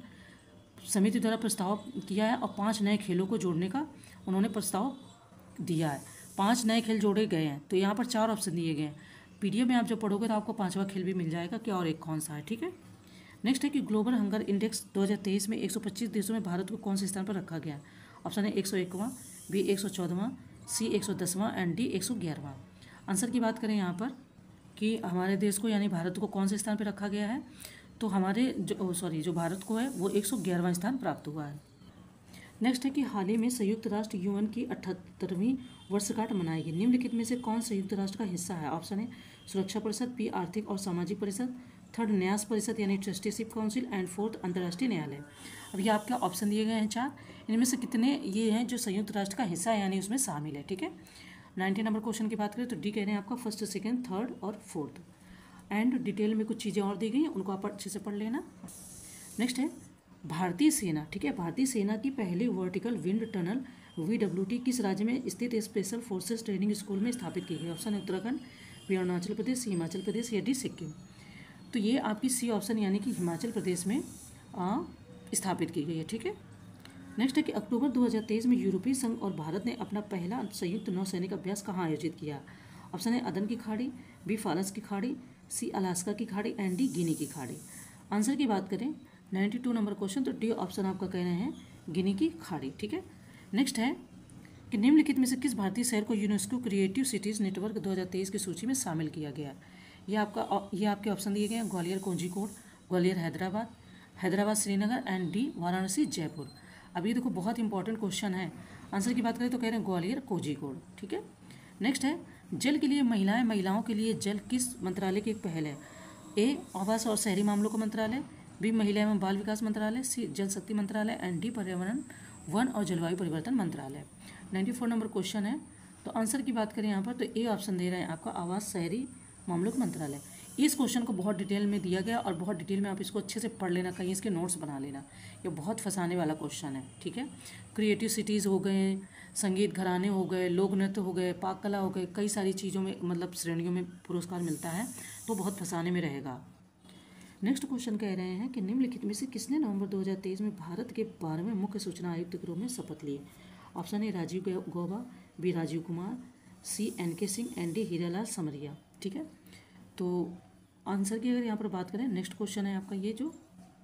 समिति द्वारा प्रस्ताव किया है और पांच नए खेलों को जोड़ने का उन्होंने प्रस्ताव दिया है। पांच नए खेल जोड़े गए हैं, तो यहाँ पर चार ऑप्शन दिए गए हैं। पीडीएफ में आप जब पढ़ोगे तो आपको पांचवा खेल भी मिल जाएगा कि और एक कौन सा है, ठीक है। नेक्स्ट है कि ग्लोबल हंगर इंडेक्स दो हज़ार तेईस में एक सौ पच्चीस देशों में भारत को कौन से स्थान पर रखा गया है? ऑप्शन है एक सौ एकवां, बी एक सौ चौदहवां, सी एक सौ दसवां एंड डी एक सौ ग्यारहवां। आंसर की बात करें यहाँ पर कि हमारे देश को यानी भारत को कौन से स्थान पर रखा गया है, तो हमारे जो सॉरी जो भारत को है वो एक सौ ग्यारहवां स्थान प्राप्त हुआ है। नेक्स्ट है कि हाल ही में संयुक्त राष्ट्र यूएन की अठहत्तरवीं वर्षगांठ मनाई गई। निम्नलिखित में से कौन संयुक्त राष्ट्र का हिस्सा है? ऑप्शन है सुरक्षा परिषद, बी आर्थिक और सामाजिक परिषद, थर्ड न्यास परिषद यानी ट्रस्टीशिप काउंसिल एंड फोर्थ अंतर्राष्ट्रीय न्यायालय। अब ये आपके ऑप्शन दिए गए हैं चार, इनमें से कितने ये हैं जो संयुक्त राष्ट्र का हिस्सा है यानी उसमें शामिल है, ठीक है। नाइन्टी नंबर क्वेश्चन की बात करें तो डी कह रहे हैं आपका फर्स्ट सेकेंड थर्ड और फोर्थ। एंड डिटेल में कुछ चीज़ें और दी गई हैं, उनको आप अच्छे से पढ़ लेना। नेक्स्ट है भारतीय सेना, ठीक है। भारतीय सेना की पहली vertical wind tunnel V W T किस राज्य में स्थित स्पेशल फोर्सेस ट्रेनिंग स्कूल में स्थापित की गई? ऑप्शन है उत्तराखंड, बी अरुणाचल प्रदेश, सी हिमाचल प्रदेश या डी सिक्किम। तो ये आपकी सी ऑप्शन यानी कि हिमाचल प्रदेश में आ, स्थापित की गई है, ठीक है। नेक्स्ट है कि अक्टूबर दो हज़ार तेईस में यूरोपीय संघ और भारत ने अपना पहला संयुक्त नौसैनिक अभ्यास कहाँ आयोजित किया? ऑप्शन है अदन की खाड़ी, बी फालस की खाड़ी, सी अलास्का की खाड़ी एंड डी गिनी की खाड़ी। आंसर की बात करें बानवे नंबर क्वेश्चन, तो डी ऑप्शन आपका कह रहे हैं गिनी की खाड़ी, ठीक है। नेक्स्ट है कि निम्नलिखित में से किस भारतीय शहर को यूनेस्को क्रिएटिव सिटीज़ नेटवर्क दो हज़ार तेईस की सूची में शामिल किया गया है? ये आपका ये आपके ऑप्शन दिए गए हैं ग्वालियर कोझिकोड, ग्वालियर हैदराबाद, हैदराबाद श्रीनगर एंड डी वाराणसी जयपुर। अब ये देखो बहुत इंपॉर्टेंट क्वेश्चन है। आंसर की बात करें तो कह रहे हैं ग्वालियर कोझिकोड, ठीक है। नेक्स्ट है जल के लिए महिलाएं महिलाओं के लिए जल किस मंत्रालय की एक पहल है? ए आवास और शहरी मामलों का मंत्रालय, बी महिला एवं बाल विकास मंत्रालय, सी जल शक्ति मंत्रालय एंड डी पर्यावरण वन और जलवायु परिवर्तन मंत्रालय। चौरानवे नंबर क्वेश्चन है, तो आंसर की बात करें यहाँ पर तो ए ऑप्शन दे रहे हैं आपका आवास शहरी मामलों का मंत्रालय। इस क्वेश्चन को बहुत डिटेल में दिया गया और बहुत डिटेल में आप इसको अच्छे से पढ़ लेना, कहीं इसके नोट्स बना लेना। ये बहुत फंसाने वाला क्वेश्चन है, ठीक है। क्रिएटिव सिटीज़ हो गए, संगीत घराने हो गए, लोक नृत्य हो गए, पाक कला हो गए, कई सारी चीज़ों में मतलब श्रेणियों में पुरस्कार मिलता है, तो बहुत फंसाने में रहेगा। नेक्स्ट क्वेश्चन कह रहे हैं कि निम्नलिखित में से किसने नवंबर दो हज़ार तेईस में भारत के बारहवें मुख्य सूचना आयुक्त के रूप में शपथ ली? Option A Rajiv Gauba, B Rajiv Kumar, C N K Singh and D Hiralal समरिया, ठीक है। तो आंसर की अगर यहाँ पर बात करें, नेक्स्ट क्वेश्चन है आपका ये जो,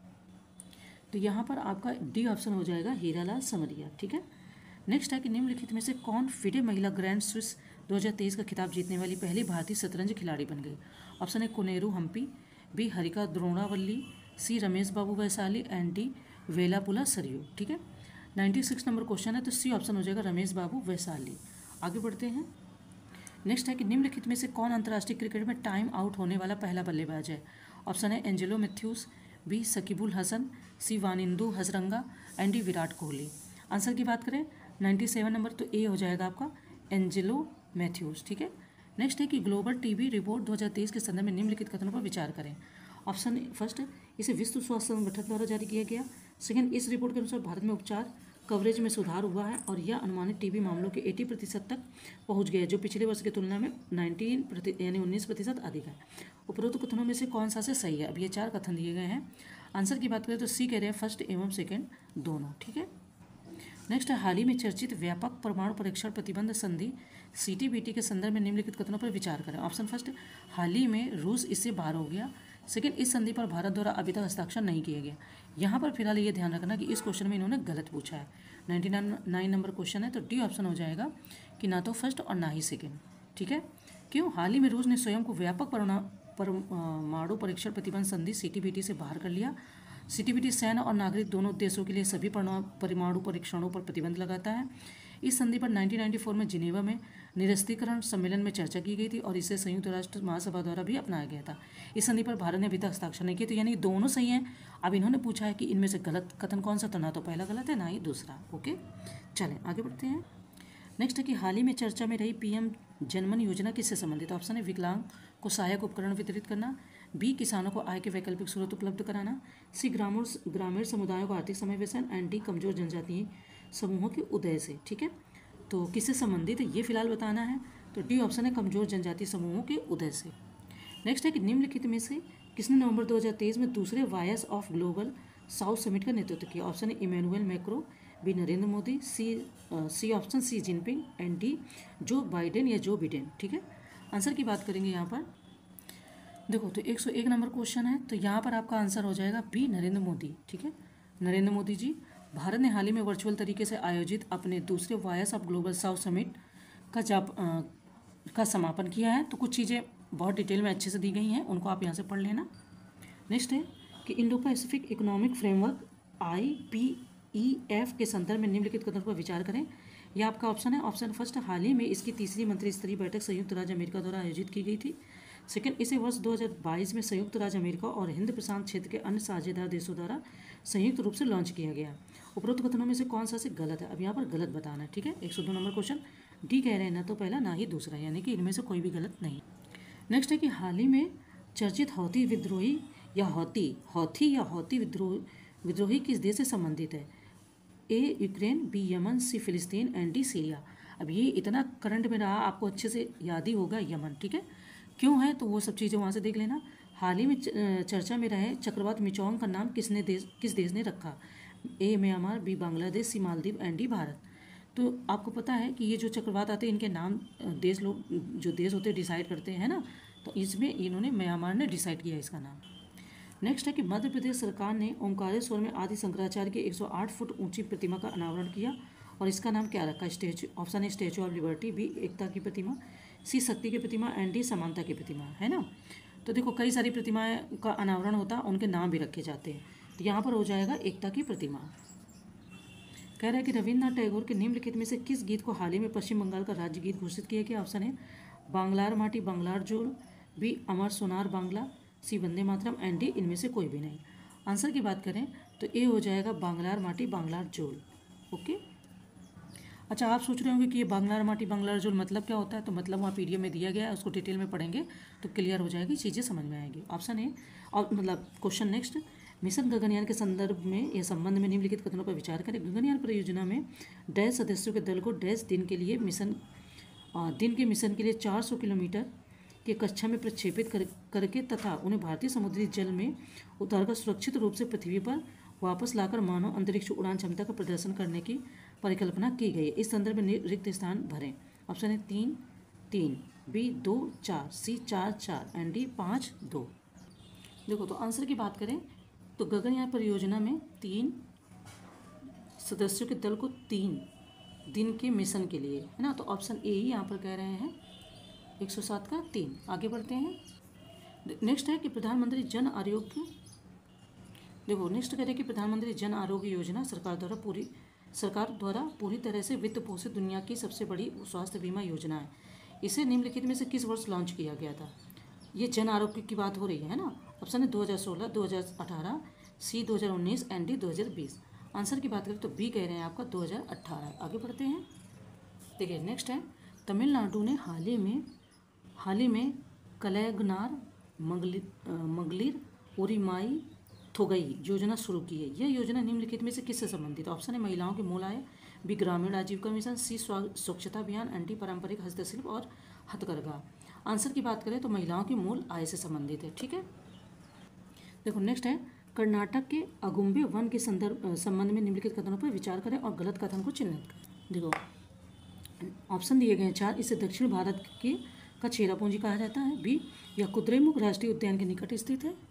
तो यहाँ पर आपका डी ऑप्शन हो जाएगा हीरालाल समरिया, ठीक है। नेक्स्ट है कि निम्नलिखित में से कौन फिडे महिला ग्रैंड स्विस दो हज़ार तेईस का खिताब जीतने वाली पहली भारतीय शतरंज खिलाड़ी बन गई? ऑप्शन है Koneru Humpy, B Harika Dronavalli, C Ramesh Babu Vaishali and D Velapula Sarayu, ठीक है। छियानवे नंबर क्वेश्चन है, तो सी ऑप्शन हो जाएगा रमेश बाबू वैशाली। आगे बढ़ते हैं। नेक्स्ट है कि निम्नलिखित में से कौन अंतर्राष्ट्रीय क्रिकेट में टाइम आउट होने वाला पहला बल्लेबाज है? ऑप्शन है Angelo Mathews, B Sakibul Hasan, C Wanindu Hasaranga and D Virat Kohli. Answer की बात करें सत्तानवे नंबर, तो ए हो जाएगा आपका एंजेलो मैथ्यूज, ठीक है। नेक्स्ट है कि ग्लोबल टीबी रिपोर्ट दो हज़ार तेईस के संदर्भ में निम्नलिखित कथनों पर विचार करें। ऑप्शन फर्स्ट, इसे विश्व स्वास्थ्य संगठन द्वारा जारी किया गया। सेकंड, इस रिपोर्ट के अनुसार भारत में उपचार कवरेज में सुधार हुआ है और यह अनुमानित टीबी मामलों के अस्सी प्रतिशत तक पहुंच गया, जो पिछले वर्ष की तुलना में उन्नीस प्रति यानी उन्नीस प्रतिशत अधिक है। उपरोक्त कथनों में से कौन सा से सही है? अब ये चार कथन दिए गए हैं। आंसर की बात करें तो सी कह रहे हैं फर्स्ट एवं सेकेंड दोनों, ठीक है। नेक्स्ट है हाल ही में चर्चित व्यापक परमाणु परीक्षण प्रतिबंध संधि सीटीबीटी के संदर्भ में निम्नलिखित कथनों पर विचार करें। ऑप्शन फर्स्ट, हाल ही में रूस इससे बाहर हो गया। सेकेंड, इस संधि पर भारत द्वारा अभी तक हस्ताक्षर नहीं किया गया। यहाँ पर फिलहाल ये ध्यान रखना कि इस क्वेश्चन में इन्होंने गलत पूछा है। नाइन्टी नाइन नंबर क्वेश्चन है, तो डी ऑप्शन हो जाएगा कि ना तो फर्स्ट और ना ही सेकेंड, ठीक है। क्यों? हाल ही में रूस ने स्वयं को व्यापक परमाणु परीक्षण प्रतिबंध संधि सीटीबीटी से बाहर कर लिया। सीटीबीटी सैन्य और नागरिक दोनों देशों के लिए सभी परमाणु परीक्षणों पर प्रतिबंध लगाता है। इस संधि पर नाइनटीन नाइंटी फोर में जिनेवा में निरस्त्रीकरण सम्मेलन में चर्चा की गई थी और इसे संयुक्त राष्ट्र महासभा द्वारा भी अपनाया गया था। इस संधि पर भारत ने अभी तक हस्ताक्षर नहीं किए, तो यानी दोनों सही हैं। अब इन्होंने पूछा है कि इनमें से गलत कथन कौन सा, तो ना तो पहला गलत है ना ही दूसरा। ओके, चलें आगे बढ़ते हैं। नेक्स्ट है कि हाल ही में चर्चा में रही पीएम जनमन योजना किससे संबंधित। ऑप्शन है विकलांग को सहायक उपकरण वितरित करना, बी किसानों को आय के वैकल्पिक स्रोत उपलब्ध कराना, सी ग्रामीण ग्रामीण समुदायों को आर्थिक समावेशन, एंड डी कमजोर जनजातीय समूहों के उदय से। ठीक है, तो किससे संबंधित है ये फिलहाल बताना है, तो डी ऑप्शन है कमजोर जनजातीय समूहों के उदय से। नेक्स्ट है कि निम्नलिखित में से किसने नवंबर दो हज़ार तेईस में दूसरे voice of global south summit का नेतृत्व किया। ऑप्शन है Emmanuel Macron, B Narendra Modi, C C option Xi Jinping, and D Joe Biden या जो बिडेन। ठीक है, आंसर की बात करेंगे यहाँ पर। देखो तो एक सौ एक नंबर क्वेश्चन है, तो यहाँ पर आपका आंसर हो जाएगा बी नरेंद्र मोदी। ठीक है, नरेंद्र मोदी जी। भारत ने हाल ही में वर्चुअल तरीके से आयोजित अपने दूसरे voice of global south summit का जाप आ, का समापन किया है। तो कुछ चीज़ें बहुत डिटेल में अच्छे से दी गई हैं, उनको आप यहाँ से पढ़ लेना। नेक्स्ट है कि Indo Pacific economic framework I P E F के संदर्भ में निम्नलिखित कदमों पर विचार करें। यह आपका ऑप्शन है। ऑप्शन फर्स्ट, हाल ही में इसकी तीसरी मंत्री स्तरीय बैठक संयुक्त राज्य अमेरिका द्वारा आयोजित की गई थी। सेकेंड, इसे वर्ष दो हज़ार बाईस में संयुक्त राज्य अमेरिका और हिंद प्रशांत क्षेत्र के अन्य साझेदार देशों द्वारा संयुक्त रूप से लॉन्च किया गया। उपरोक्त कथनों में से कौन सा से गलत है, अब यहाँ पर गलत बताना है। ठीक है, एक सौ दो नंबर क्वेश्चन डी कह रहे हैं, ना तो पहला ना ही दूसरा, यानी कि इनमें से कोई भी गलत नहीं। नेक्स्ट है कि हाल ही में चर्चित हौती विद्रोही या हौती हौथी या हौती विद्रोह विद्रोही किस देश से संबंधित है। A Ukraine, B Yemen, C Palestine, and D Syria. अब ये इतना करंट में रहा, आपको अच्छे से याद ही होगा यमन। ठीक है, क्यों है तो वो सब चीज़ें वहाँ से देख लेना। हाल ही में चर्चा में रहे चक्रवात मिचोंग का नाम किसने देश किस देश ने रखा। A Myanmar, B Bangladesh, C Maldives, and D Bharat. तो आपको पता है कि ये जो चक्रवात आते हैं इनके नाम देश लोग जो देश होते हैं डिसाइड करते हैं ना, तो इसमें इन्होंने म्यांमार ने डिसाइड किया इसका नाम। नेक्स्ट है कि मध्य प्रदेश सरकार ने ओंकारेश्वर में आदि शंकराचार्य की एक सौ आठ फुट ऊंची प्रतिमा का अनावरण किया और इसका नाम क्या रखा। स्टैचू ऑप्शन है स्टैचू ऑफ लिबर्टी, बी एकता की प्रतिमा, सी शक्ति की प्रतिमा, एंड डी समानता की प्रतिमा। है ना, तो देखो कई सारी प्रतिमाएं का अनावरण होता है, उनके नाम भी रखे जाते हैं, तो यहाँ पर हो जाएगा एकता की प्रतिमा। कह रहा है कि रविन्द्रनाथ टैगोर के निम्नलिखित में से किस गीत को हाल ही में पश्चिम बंगाल का राज्य गीत घोषित किया गया। ऑप्शन है बांग्लार माटी बांग्लार जोल, B Amar Sonar Bangla, C Vande Mataram, and D इनमें से कोई भी नहीं। आंसर की बात करें तो ए हो जाएगा बांग्लार माटी बांग्लार जोल। ओके, अच्छा आप सोच रहे होंगे कि ये बांग्लार माटी बांग्लार जोल मतलब क्या होता है, तो मतलब वहाँ पीडीएफ में दिया गया है, उसको डिटेल में पढ़ेंगे तो क्लियर हो जाएगी, चीज़ें समझ में आएंगी। ऑप्शन ए और मतलब क्वेश्चन नेक्स्ट, मिशन गगनयान के संदर्भ में या संबंध में निम्नलिखित कथनों पर विचार करें। गगनयान परियोजना में डैश सदस्यों के दल को डैश दिन के लिए मिशन दिन के मिशन के लिए चार सौ किलोमीटर की कक्षा में प्रक्षेपित कर, करके तथा उन्हें भारतीय समुद्री जल में उतारकर सुरक्षित रूप से पृथ्वी पर वापस लाकर मानव अंतरिक्ष उड़ान क्षमता का प्रदर्शन करने की परिकल्पना की गई है। इस संदर्भ में रिक्त स्थान भरें। ऑप्शन है तीन तीन, बी दो चार, सी चार चार, एंड डी पाँच दो। देखो तो आंसर की बात करें तो गगनयान परियोजना में तीन सदस्यों के दल को तीन दिन के मिशन के लिए, है ना, तो ऑप्शन ए ही यहाँ पर कह रहे हैं एक सौ सात का तीन। आगे बढ़ते हैं। नेक्स्ट है कि प्रधानमंत्री जन आरोग्य देखो नेक्स्ट कह रहे हैं कि प्रधानमंत्री जन आरोग्य योजना सरकार द्वारा पूरी सरकार द्वारा पूरी तरह से वित्त पोषित दुनिया की सबसे बड़ी स्वास्थ्य बीमा योजना है। इसे निम्नलिखित में से किस वर्ष लॉन्च किया गया था। ये जन आरोग्य की बात हो रही है ना। ऑप्शन है दो हज़ार सोलह, दो हज़ार अठारह, सी दो हज़ार उन्नीस, एंड डी दो हज़ार बीस। आंसर की बात करें तो बी कह रहे हैं आपका दो हज़ार अठारह। आगे बढ़ते हैं। देखिए नेक्स्ट है तमिलनाडु ने हाल ही में हाल ही में कलैगनार मंगलिर मंगलिर ओरिमाई थोगई योजना शुरू की है। यह योजना निम्नलिखित में से किससे संबंधित। ऑप्शन है महिलाओं के मूल आय, बी ग्रामीण आजीविका मिशन, सी स्वच्छता अभियान, एंड डी पारंपरिक हस्तशिल्प और हथकरघा। आंसर की बात करें तो महिलाओं की मूल आय से संबंधित है। ठीक है, देखो नेक्स्ट है कर्नाटक के अगुम्बे वन के संदर्भ संबंध में निम्नलिखित कथनों पर विचार करें और गलत कथन को चिन्हित करें। देखो ऑप्शन दिए गए हैं चार। इसे दक्षिण भारत के का चेरापूंजी कहा जाता है। बी यह कुद्रेमुख राष्ट्रीय उद्यान के निकट स्थित है।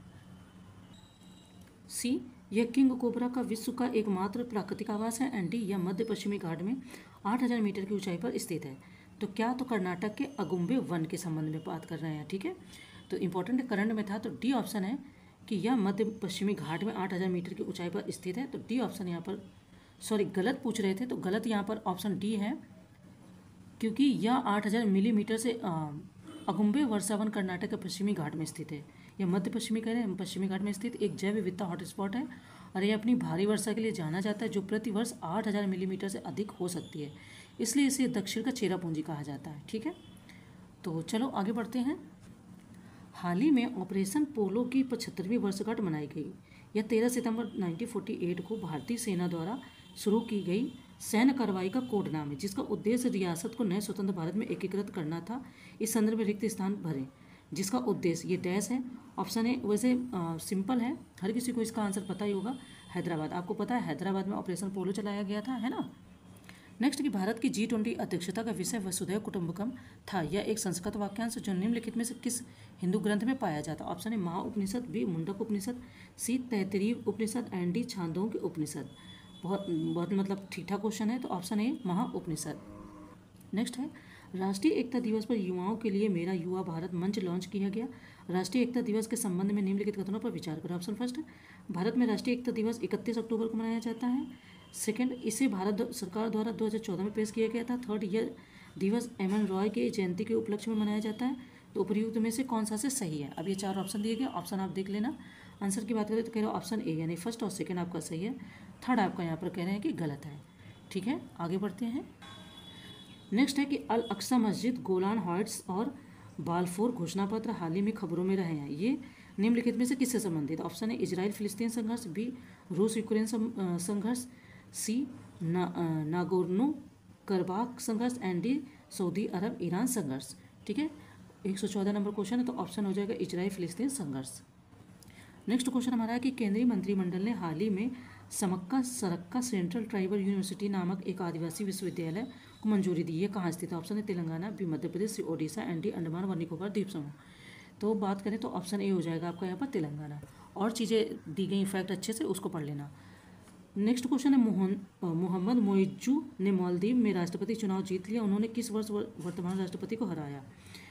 सी यह किंग कोबरा का विश्व का एकमात्र प्राकृतिक आवास है। एंड डी यह मध्य पश्चिमी घाट में आठ हज़ार मीटर की ऊंचाई पर स्थित है। तो क्या तो कर्नाटक के अगुम्बे वन के संबंध में बात कर रहे हैं। ठीक है, तो इंपॉर्टेंट करंट में था तो डी ऑप्शन है कि यह मध्य पश्चिमी घाट में आठ हज़ार मीटर की ऊंचाई पर स्थित है। तो डी ऑप्शन यहाँ पर सॉरी गलत पूछ रहे थे, तो गलत यहाँ पर ऑप्शन डी है, क्योंकि यह आठ हज़ार मिलीमीटर से अगुम्बे वर्षावन कर्नाटक के पश्चिमी घाट में स्थित है। यह मध्य पश्चिमी कह रहे हैं पश्चिमी घाट में स्थित एक जैव विविधता हॉटस्पॉट है और यह अपनी भारी वर्षा के लिए जाना जाता है, जो प्रति वर्ष आठ हज़ार मिलीमीटर से अधिक हो सकती है, इसलिए इसे दक्षिण का चेरापूंजी कहा जाता है। ठीक है, तो चलो आगे बढ़ते हैं। हाल ही में ऑपरेशन पोलो की पचहत्तरवीं वर्षगांठ मनाई गई। यह तेरह सितंबर उन्नीस सौ अड़तालीस को भारतीय सेना द्वारा शुरू की गई सैन्य कार्रवाई का कोड नाम है, जिसका उद्देश्य रियासत को नए स्वतंत्र भारत में एकीकृत करना था। इस संदर्भ में रिक्त स्थान भरें, जिसका उद्देश्य ये डैश है। ऑप्शन ए वैसे आ, सिंपल है, हर किसी को इसका आंसर पता ही होगा, हैदराबाद। आपको पता है हैदराबाद में ऑपरेशन पोलो चलाया गया था, है ना। नेक्स्ट कि भारत की जी ट्वेंटी अध्यक्षता का विषय वसुधैव कुटुंबकम था। यह एक संस्कृत वाक्यांश जो निम्नलिखित में से किस हिंदू ग्रंथ में पाया जाता है। Option A Maha Upanishad, B Mundaka Upanishad, C Taittiriya Upanishad and D Chandogya Upanishad. बहुत बहुत मतलब ठीक ठाक क्वेश्चन है, तो option A Maha Upanishad. Next है राष्ट्रीय एकता दिवस पर युवाओं के लिए मेरा युवा भारत मंच लॉन्च किया गया। राष्ट्रीय एकता दिवस के संबंध में निम्नलिखित कथनों पर विचार करें। ऑप्शन फर्स्ट है भारत में राष्ट्रीय एकता दिवस इकतीस अक्टूबर को मनाया जाता है। सेकंड, इसे भारत सरकार द्वारा दो हज़ार चौदह में पेश किया गया था। थर्ड, यह दिवस एम एन रॉय के जयंती के उपलक्ष्य में मनाया जाता है। तो उपयुक्त में से कौन सा से सही है। अब ये चार ऑप्शन दिए गए, ऑप्शन आप देख लेना। आंसर की बात करें तो कह रहे हो ऑप्शन ए यानी फर्स्ट और सेकंड आपका सही है। थर्ड आपका यहाँ पर कह रहे हैं कि गलत है। ठीक है, आगे बढ़ते हैं। नेक्स्ट है कि अल अक्सा मस्जिद, गोलान हाइट्स और बालफोर घोषणा पत्र हाल ही में खबरों में रहे हैं। ये निम्नलिखित में से किससे संबंधित। ऑप्शन है इजराइल फिलिस्तीन संघर्ष, बी रूस यूक्रेन संघर्ष, सी ना, नागोर्नो करबाख संघर्ष एंड डी सऊदी अरब ईरान संघर्ष। ठीक है, एक सौ चौदह नंबर क्वेश्चन है, तो ऑप्शन हो जाएगा इजराइल फिलिस्तीन संघर्ष। नेक्स्ट क्वेश्चन हमारा है कि केंद्रीय मंत्रिमंडल ने हाल ही में Sammakka Sarakka central tribal university नामक एक आदिवासी विश्वविद्यालय को मंजूरी दी है। कहाँ स्थित है। ऑप्शन है Telangana, B Madhya Pradesh, C Odisha and D Andaman व निकोबार द्वीप समूह। तो बात करें तो ऑप्शन ए हो जाएगा आपका यहाँ पर तेलंगाना। और चीज़ें दी गई फैक्ट अच्छे से उसको पढ़ लेना। नेक्स्ट क्वेश्चन है मोहन मोहम्मद मोइज्जू ने मालदीव में राष्ट्रपति चुनाव जीत लिया। उन्होंने किस वर्ष वर्तमान राष्ट्रपति को हराया।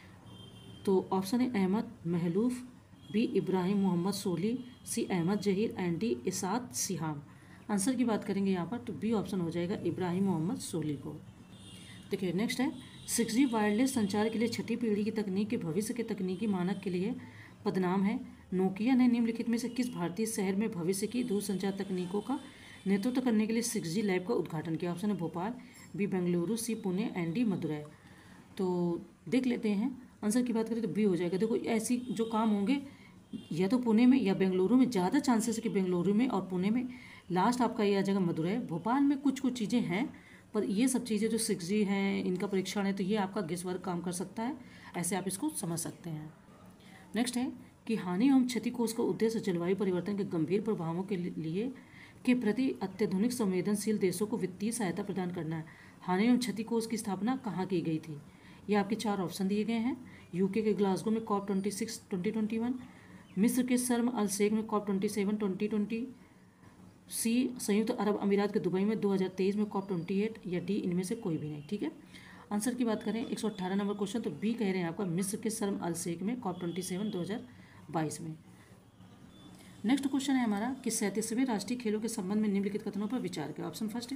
तो ऑप्शन है Ahmed Mahloof, B Ibrahim Mohamed Solih, C Ahmed Zahir and D Isat Siham. Answer की बात करेंगे यहाँ पर तो बी ऑप्शन हो जाएगा इब्राहिम मोहम्मद सोली को। देखिए नेक्स्ट है सिक्स जी वायरलेस संचार के लिए छठी पीढ़ी की तकनीक के भविष्य के तकनीकी मानक के लिए पदनाम है। नोकिया ने निम्नलिखित में से किस भारतीय शहर में भविष्य की दूरसंचार तकनीकों का नेतृत्व करने के लिए सिक्स जी लैब का उद्घाटन किया। ऑप्शन है Bhopal, B Bengaluru, C Pune and D Madurai. तो देख लेते हैं, आंसर की बात करें तो बी हो जाएगा। देखो ऐसी जो काम होंगे या तो पुणे में या बेंगलुरु में, ज़्यादा चांसेस है कि बेंगलुरु में और पुणे में। लास्ट आपका ये आ जाएगा मदुरई। भोपाल में कुछ कुछ चीज़ें हैं, पर ये सब चीज़ें जो सिक्स जी हैं इनका परीक्षण है, तो ये आपका गेस वर्क काम कर सकता है, ऐसे आप इसको समझ सकते हैं। नेक्स्ट है कि हानि एवं क्षति कोष का उद्देश्य जलवायु परिवर्तन के गंभीर प्रभावों के लिए के प्रति अत्यधिक संवेदनशील देशों को वित्तीय सहायता प्रदान करना है। हानि एवं क्षति कोष की स्थापना कहाँ की गई थी। ये आपके चार ऑप्शन दिए गए हैं। यूके के ग्लासगो में COP twenty six twenty twenty one, मिस्र के शर्म अल शेख में COP twenty seven twenty twenty, C संयुक्त अरब अमीरात के दुबई में दो हज़ार तेईस में कॉप ट्वेंटी एट, या डी इनमें से कोई भी नहीं। ठीक है, आंसर की बात करें एक सौ अट्ठारह नंबर क्वेश्चन, तो बी कह रहे हैं आपका मिस्र के शर्म अल शेख में कॉप ट्वेंटी सेवन दो हज़ार बाईस में। नेक्स्ट क्वेश्चन है हमारा कि सैंतीसवें राष्ट्रीय खेलों के संबंध में निम्नलिखित कथनों पर विचार करें। ऑप्शन फर्स्ट है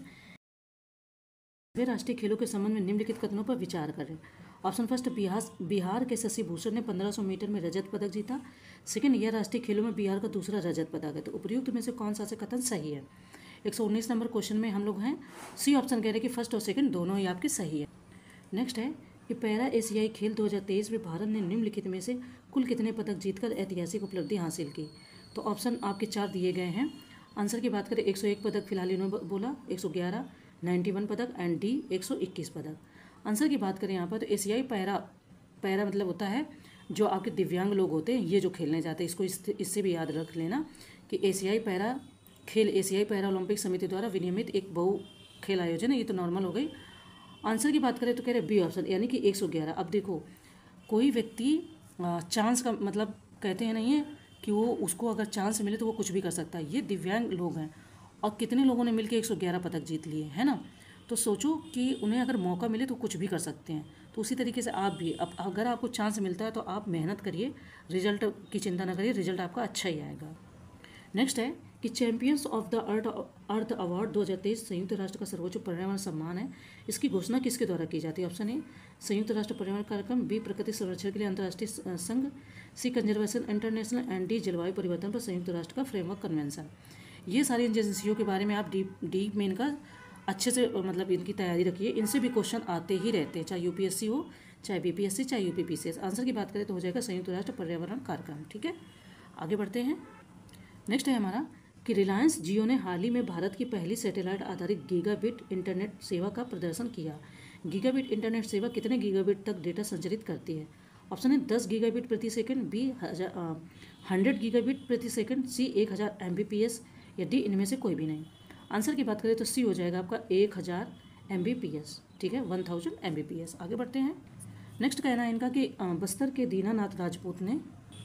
वे राष्ट्रीय खेलों के संबंध में निम्नलिखित कथनों पर विचार करें। ऑप्शन फर्स्ट, बिहार बिहार के शशि भूषण ने पंद्रह सौ मीटर में रजत पदक जीता। सेकंड, यह राष्ट्रीय खेलों में बिहार का दूसरा रजत पदक है। तो उपयुक्त में से कौन सा से कथन सही है। एक सौ उन्नीस नंबर क्वेश्चन में हम लोग हैं, सी ऑप्शन कह रहे हैं कि फर्स्ट और सेकंड दोनों ही आपके सही है। नेक्स्ट है कि पैरा एशियाई खेल दो हज़ार तेईस में भारत ने निम्नलिखित में से कुल कितने पदक जीतकर ऐतिहासिक उपलब्धि हासिल की। तो ऑप्शन आपके चार दिए गए हैं। आंसर की बात करें एक सौ एक पदक फिलहाल इन्होंने बोला, एक सौ ग्यारह, इक्यानवे पदक एंड डी एक सौ इक्कीस पदक। आंसर की बात करें यहाँ पर तो एशियाई पैरा पैरा मतलब होता है जो आपके दिव्यांग लोग होते हैं, ये जो खेलने जाते हैं, इसको इस, इससे भी याद रख लेना कि एशियाई पैरा खेल एशियाई पैरा ओलंपिक समिति द्वारा विनियमित एक बहु खेल आयोजन है। ये तो नॉर्मल हो गई। आंसर की बात करें तो कह रहे बी ऑप्शन यानी कि एक सौ ग्यारह। अब देखो कोई व्यक्ति चांस का मतलब कहते हैं नहीं है कि वो उसको अगर चांस मिले तो वो कुछ भी कर सकता है। ये दिव्यांग लोग हैं और कितने लोगों ने मिलकर एक सौ ग्यारह पदक जीत लिए है ना। तो सोचो कि उन्हें अगर मौका मिले तो कुछ भी कर सकते हैं। तो उसी तरीके से आप भी अब अगर आपको चांस मिलता है तो आप मेहनत करिए, रिजल्ट की चिंता न करिए, रिजल्ट आपका अच्छा ही आएगा। नेक्स्ट है कि champions of the earth earth award दो हज़ार तेईस संयुक्त राष्ट्र का सर्वोच्च पर्यावरण सम्मान है। इसकी घोषणा किसके द्वारा की जाती है? ऑप्शन ए संयुक्त राष्ट्र पर्यावरण कार्यक्रम, बी प्रकृति संरक्षण के लिए अंतर्राष्ट्रीय संघ, C conservation international and D जलवायु परिवर्तन पर संयुक्त राष्ट्र का फ्रेमवर्क कन्वेंशन। ये सारी एजेंसियों के बारे में आप डीप डीप में इनका अच्छे से मतलब इनकी तैयारी रखिए, इनसे भी क्वेश्चन आते ही रहते हैं, चाहे यूपीएससी हो, चाहे बीपीएससी, चाहे यूपीपीसीएस। आंसर की बात करें तो हो जाएगा संयुक्त राष्ट्र पर्यावरण कार्यक्रम। ठीक है, आगे बढ़ते हैं। नेक्स्ट है हमारा कि रिलायंस जियो ने हाल ही में भारत की पहली सैटेलाइट आधारित गीगाबिट इंटरनेट सेवा का प्रदर्शन किया। गीगाबिट इंटरनेट सेवा कितने गीगाबिट तक डेटा संचारित करती है? ऑप्शन है दस गीगाबिट प्रति सेकंड, बी हजार हंड्रेड गीगाबिट प्रति सेकंड, सी एक हज़ार एम बी पी एस, या डी इनमें से कोई भी नहीं। आंसर की बात करें तो सी हो जाएगा आपका एक हज़ार एम बी पी एस। ठीक है, one thousand M B P S. आगे बढ़ते हैं। नेक्स्ट कहना है इनका कि बस्तर के दीनानाथ राजपूत ने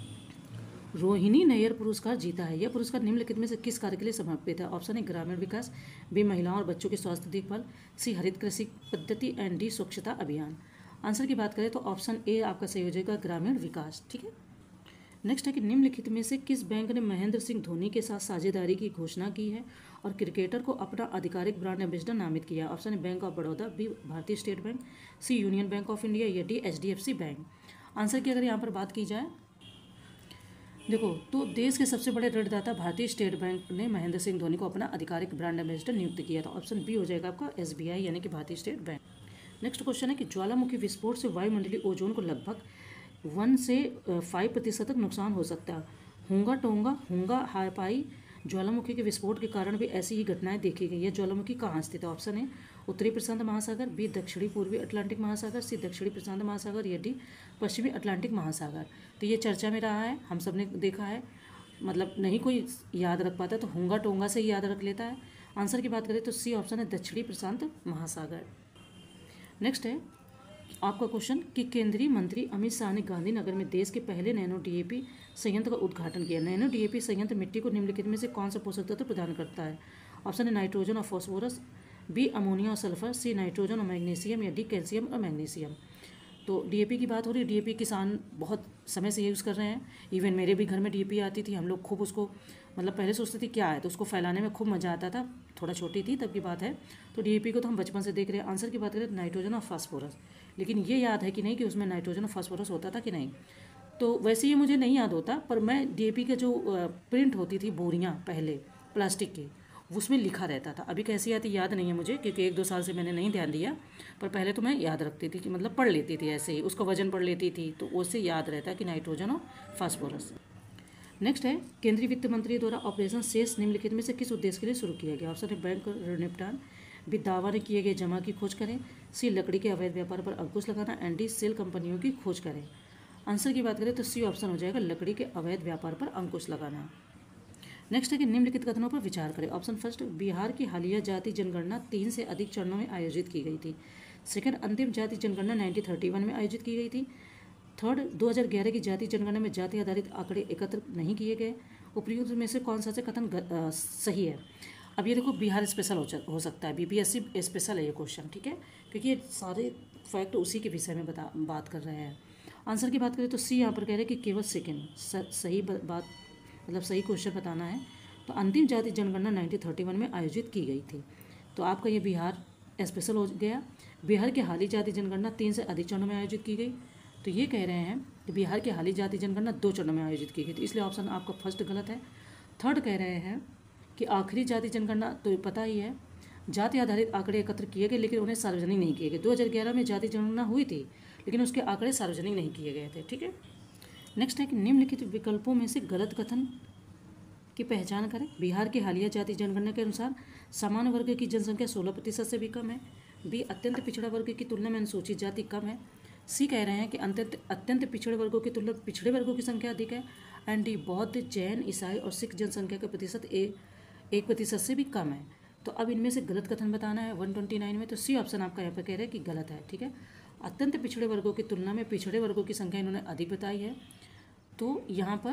रोहिणी नैयर पुरस्कार जीता है। यह पुरस्कार निम्नलिखित में से किस कार्य के लिए समर्पित है? ऑप्शन है ग्रामीण विकास, बी महिलाओं और बच्चों के स्वास्थ्य देखभाल, सी हरित कृषि पद्धति, एंड डी स्वच्छता अभियान। आंसर की बात करें तो ऑप्शन ए आपका सही हो जाएगा ग्रामीण विकास। ठीक है, नेक्स्ट है कि निम्नलिखित में से किस बैंक ने महेंद्र सिंह धोनी के साथ साझेदारी की घोषणा की है और क्रिकेटर को अपना आधिकारिक ब्रांड एम्बेसडर नामित किया? ऑप्शन है बैंक ऑफ बड़ौदा, बी भारतीय state bank, C union bank of India, या D H D F C bank. Answer की अगर यहाँ पर बात की जाए देखो तो देश के सबसे बड़े ऋणदाता भारतीय स्टेट बैंक ने महेंद्र सिंह धोनी को अपना आधिकारिक ब्रांड एम्बेसडर नियुक्त किया था। ऑप्शन बी हो जाएगा आपका एस बी आई यानी कि भारतीय स्टेट बैंक। नेक्स्ट क्वेश्चन है कि ज्वालामुखी विस्फोट से वायुमंडलीय ओजोन को लगभग वन से फाइव प्रतिशत तक नुकसान हो सकता है। हुंगा टोंगा हुंगा हापाई ज्वालामुखी के विस्फोट के कारण भी ऐसी ही घटनाएं देखी गई है। ज्वालामुखी कहाँ स्थित है? ऑप्शन ए उत्तरी प्रशांत महासागर, बी दक्षिणी पूर्वी अटलांटिक महासागर, सी दक्षिणी प्रशांत महासागर, या डी पश्चिमी अटलांटिक महासागर। तो ये चर्चा में रहा है, हम सब ने देखा है, मतलब नहीं कोई याद रख पाता तो हुंगा टोंगा से ही याद रख लेता है। आंसर की बात करें तो सी ऑप्शन है दक्षिणी प्रशांत महासागर। नेक्स्ट है आपका क्वेश्चन कि केंद्रीय मंत्री अमित शाह ने गांधीनगर में देश के पहले नैनो डीएपी संयंत्र का उद्घाटन किया। नैनो डीएपी संयंत्र मिट्टी को निम्नलिखित में से कौन सा पोषक तत्व प्रदान करता है? ऑप्शन है नाइट्रोजन और फॉस्फोरस, बी अमोनिया और सल्फर, सी नाइट्रोजन और मैग्नीशियम, या डी कैल्शियम और मैग्नीशियम। तो डीएपी की बात हो रही है, डीएपी किसान बहुत समय से यूज़ कर रहे हैं। इवन मेरे भी घर में डीएपी आती थी, हम लोग खूब उसको मतलब पहले सोचते थे क्या है, तो उसको फैलाने में खूब मज़ा आता था, थोड़ा छोटी थी तब की बात है। तो डीएपी को तो हम बचपन से देख रहे हैं। आंसर की बात करें नाइट्रोजन और फास्फोरस, लेकिन ये याद है कि नहीं कि उसमें नाइट्रोजन और फास्फोरस होता था कि नहीं, तो वैसे ये मुझे नहीं याद होता। पर मैं डीएपी के जो प्रिंट होती थी बोरियाँ पहले प्लास्टिक की, उसमें लिखा रहता था। अभी कैसी आती याद नहीं है मुझे, क्योंकि एक दो साल से मैंने नहीं ध्यान दिया, पर पहले तो मैं याद रखती थी कि मतलब पढ़ लेती थी ऐसे ही, उसका वजन पढ़ लेती थी, तो उससे याद रहता कि नाइट्रोजन और फास्फोरस। नेक्स्ट है केंद्रीय वित्त मंत्री द्वारा ऑपरेशन शेष निम्नलिखित में से किस उद्देश्य के लिए शुरू किया गया? ऑप्शन है बैंक ऋण निपटान, बी दावा ने किए गए जमा की खोज करें, सी लकड़ी के अवैध व्यापार पर अंकुश लगाना, एंड डी सेल कंपनियों की खोज करें। आंसर की बात करें तो सी ऑप्शन हो जाएगा लकड़ी के अवैध व्यापार पर अंकुश लगाना। नेक्स्ट है कि निम्नलिखित कथनों पर विचार करें। ऑप्शन फर्स्ट, बिहार की हालिया जाति जनगणना तीन से अधिक चरणों में आयोजित की गई थी। सेकंड, अंतिम जाति जनगणना नाइनटीन थर्टी वन में आयोजित की गई थी। थर्ड, दो हज़ार ग्यारह की जाति जनगणना में जाति आधारित आंकड़े एकत्र नहीं किए गए। उपयुक्त में से कौन सा से कथन आ, सही है? अब ये देखो बिहार स्पेशल हो, हो सकता है, बीपीएससी स्पेशल है ये क्वेश्चन, ठीक है, क्योंकि ये सारे फैक्ट उसी के विषय में बता बात कर रहे हैं। आंसर की बात करें तो सी यहाँ पर कह रहे हैं कि केवल सेकेंड सही बात मतलब सही क्वेश्चन बताना है। तो अंतिम जाति जनगणना नाइनटीन थर्टी वन में आयोजित की गई थी, तो आपका ये बिहार स्पेशल हो गया। बिहार की हाली जाति जनगणना तीन से अधिक चरणों में आयोजित की गई, तो ये कह रहे हैं कि बिहार की हाली जाति जनगणना दो चरणों में आयोजित की गई थी, इसलिए ऑप्शन आपका फर्स्ट गलत है। थर्ड कह रहे हैं कि आखिरी जाति जनगणना तो पता ही है, जाति आधारित आंकड़े एकत्र किए गए लेकिन उन्हें सार्वजनिक नहीं किए गए। दो हज़ार ग्यारह में जाति जनगणना हुई थी लेकिन उसके आंकड़े सार्वजनिक नहीं किए गए थे, ठीक है। नेक्स्ट है कि निम्नलिखित विकल्पों में से गलत कथन की पहचान करें। बिहार की हालिया जाति जनगणना के अनुसार सामान्य वर्ग की जनसंख्या सोलह प्रतिशत से भी कम है। बी, अत्यंत पिछड़ा वर्ग की तुलना में अनुसूचित जाति कम है। सी, कह रहे हैं कि अत्यंत अत्यंत पिछड़े वर्गों की तुलना पिछड़े वर्गों की संख्या अधिक है। एंड डी, बौद्ध, जैन, ईसाई और सिख जनसंख्या का प्रतिशत एक एक प्रतिशत से भी कम है। तो अब इनमें से गलत कथन बताना है वन ट्वेंटी नाइन में, तो सी ऑप्शन आपका यहाँ पर कह रहे हैं कि गलत है, ठीक है। अत्यंत पिछड़े वर्गों की तुलना में पिछड़े वर्गों की संख्या इन्होंने अधिक बताई है। तो यहाँ पर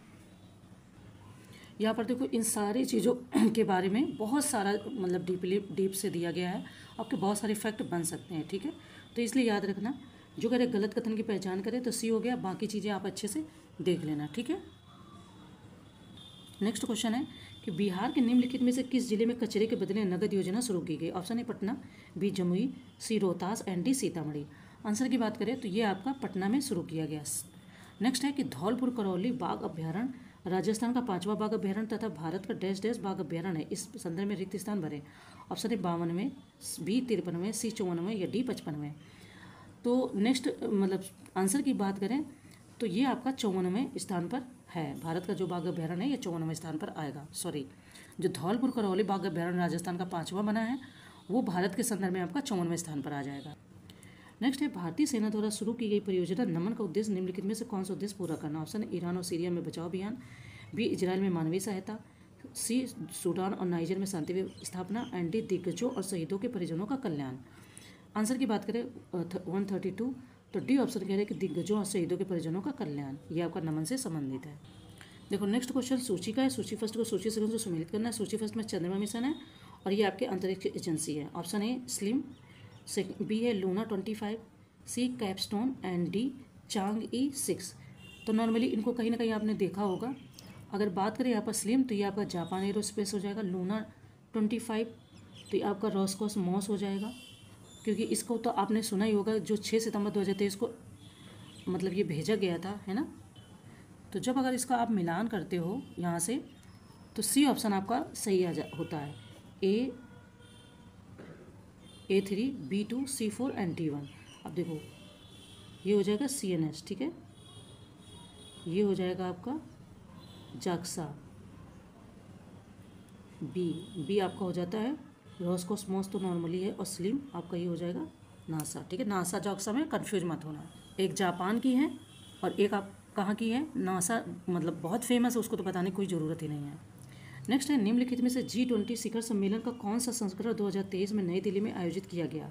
यहाँ पर देखो इन सारी चीज़ों के बारे में बहुत सारा मतलब डीपली डीप से दिया गया है, आपके बहुत सारे फैक्ट बन सकते हैं, ठीक है। तो इसलिए याद रखना, जो कह रहे गलत कथन की पहचान करें तो सी हो गया, बाकी चीज़ें आप अच्छे से देख लेना, ठीक है। नेक्स्ट क्वेश्चन है कि बिहार के निम्नलिखित में से किस जिले में कचरे के बदले नगद योजना शुरू की गई। Option A Patna, B Jamui, C Rohtas and D Sitamarhi. Answer की बात करें तो ये आपका पटना में शुरू किया गया। नेक्स्ट है कि धौलपुर करौली बाघ अभ्यारण्य राजस्थान का पांचवा बाघ अभ्यारण्य तथा भारत का डैश डैश बाघ अभ्यारण्य है। इस संदर्भ में रिक्त स्थान भरे। ऑप्शन ए बावनवें, बी तिरपनवें, सी चौवनवें या डी पचपनवें। तो नेक्स्ट मतलब आंसर की बात करें तो ये आपका चौवनवें स्थान पर है। भारत का जो बाघ अभ्यारण्य है ये चौवनवें स्थान पर आएगा। सॉरी, जो धौलपुर करौली बाघ अभ्यारण्य राजस्थान का पांचवा बना है वो भारत के संदर्भ में आपका चौवनवें स्थान पर आ जाएगा। नेक्स्ट है भारतीय सेना द्वारा शुरू की गई परियोजना नमन का उद्देश्य निम्नलिखित में से कौन सा उद्देश्य पूरा करना। ऑप्शन ईरान और सीरिया में बचाव अभियान, बी इजरायल में मानवीय सहायता, सी सूडान और नाइजर में शांति स्थापना एंड डी दिग्गजों और शहीदों के परिजनों का कल्याण। आंसर की बात करें वन थर्टी टू तो डी ऑप्शन कह रहे हैं कि दिग्गजों और शहीदों के परिजनों का कल्याण। ये आपका नमन से संबंधित है। देखो नेक्स्ट क्वेश्चन सूची का है। सूची फर्स्ट को सूची सेकंड से सम्मिलित करना है। सूची फर्स्ट में चंद्रमा मिशन है और ये आपके अंतरिक्ष एजेंसी है। ऑप्शन ए स्लिम, बी है Luna twenty five, C Capstone and D Chang'e six. तो नॉर्मली इनको कहीं ना कहीं आपने देखा होगा। अगर बात करें यहाँ पर स्लिम तो ये आपका जापान एरोस्पेस हो जाएगा। लूना ट्वेंटी फाइव तो ये आपका रॉसकॉस मॉस हो जाएगा, क्योंकि इसको तो आपने सुना ही होगा जो छः सितंबर दो हज़ार तेईस को मतलब ये भेजा गया था, है ना। तो जब अगर इसका आप मिलान करते हो यहाँ से तो सी ऑप्शन आपका सही आ जा होता है। A A three, B two, C four and D one. अब देखो ये हो जाएगा सी एन एस, ठीक है। ये हो जाएगा आपका जाक्सा। बी बी आपका हो जाता है रॉसकॉस्मॉस तो नॉर्मली है, और स्लिम आपका ये हो जाएगा नासा, ठीक है। नासा जाक्सा में कंफ्यूज मत होना। एक जापान की है और एक आप कहाँ की है, नासा मतलब बहुत फेमस है, उसको तो बताने की कोई ज़रूरत ही नहीं है। नेक्स्ट है निम्नलिखित में से जी ट्वेंटी शिखर सम्मेलन का कौन सा संस्करण दो हज़ार तेईस में नई दिल्ली में आयोजित किया गया।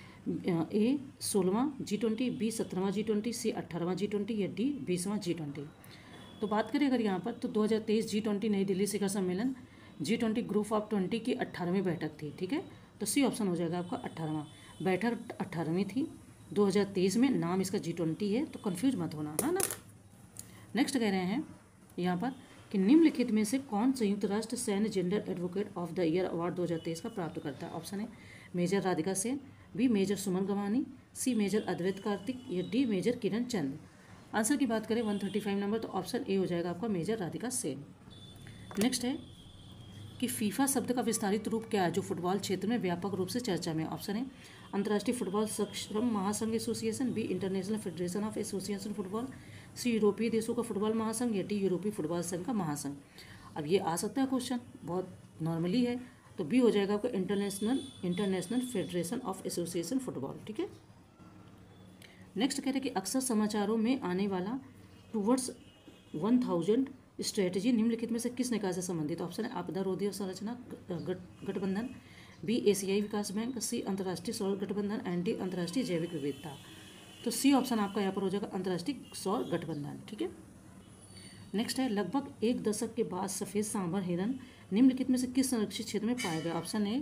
ए सोलहवां जी ट्वेंटी, बी सत्रहवां जी ट्वेंटी, सी अट्ठारहवां जी ट्वेंटी या डी बीसवां जी ट्वेंटी। तो बात करें अगर यहाँ पर तो दो हज़ार तेईस जी ट्वेंटी नई दिल्ली शिखर सम्मेलन G twenty group of twenty की अट्ठारहवीं बैठक थी, ठीक है। तो सी ऑप्शन हो जाएगा आपका अट्ठारहवां। बैठक अट्ठारहवीं थी दो हज़ार तेईस में, नाम इसका जी ट्वेंटी है, तो कन्फ्यूज मत होना, है ना। नेक्स्ट कह रहे हैं यहाँ पर कि निम्नलिखित में से कौन संयुक्त राष्ट्र सैन्य gender advocate of the year award दो हज़ार तेईस का प्राप्त करता है। ऑप्शन है major Radhika Sen, B major Suman Gawani, C major Advait Kartik या D major Kiran Chand. Answer की बात करें वन थर्टी फाइव नंबर तो ऑप्शन ए हो जाएगा आपका मेजर राधिका सेन। नेक्स्ट है कि फीफा शब्द का विस्तारित रूप क्या है जो फुटबॉल क्षेत्र में व्यापक रूप से चर्चा में। ऑप्शन है अंतर्राष्ट्रीय फुटबॉल सक्षम महासंघ association, B international federation of association football, C यूरोपीय देशों का फुटबॉल महासंघ या डी यूरोपीय फुटबॉल संघ का महासंघ। अब ये आ सकता है क्वेश्चन, बहुत नॉर्मली है, तो बी हो जाएगा आपका international international federation of association football, ठीक है। नेक्स्ट कह रहे हैं कि अक्सर समाचारों में आने वाला टूवर्ड्स वन थाउजेंड स्ट्रेटजी निम्नलिखित में से किस निकाय से संबंधित। ऑप्शन है आपदा रोधी संरचना गठबंधन, बी एशियाई विकास बैंक, सी अंतर्राष्ट्रीय सौर गठबंधन एंड डी अंतर्राष्ट्रीय जैविक विविधता। तो सी ऑप्शन आपका यहाँ पर हो जाएगा अंतर्राष्ट्रीय सौर गठबंधन, ठीक है। नेक्स्ट है लगभग एक दशक के बाद सफ़ेद सांभर हिरन निम्नलिखित में से किस संरक्षित क्षेत्र में पाया गया। ऑप्शन है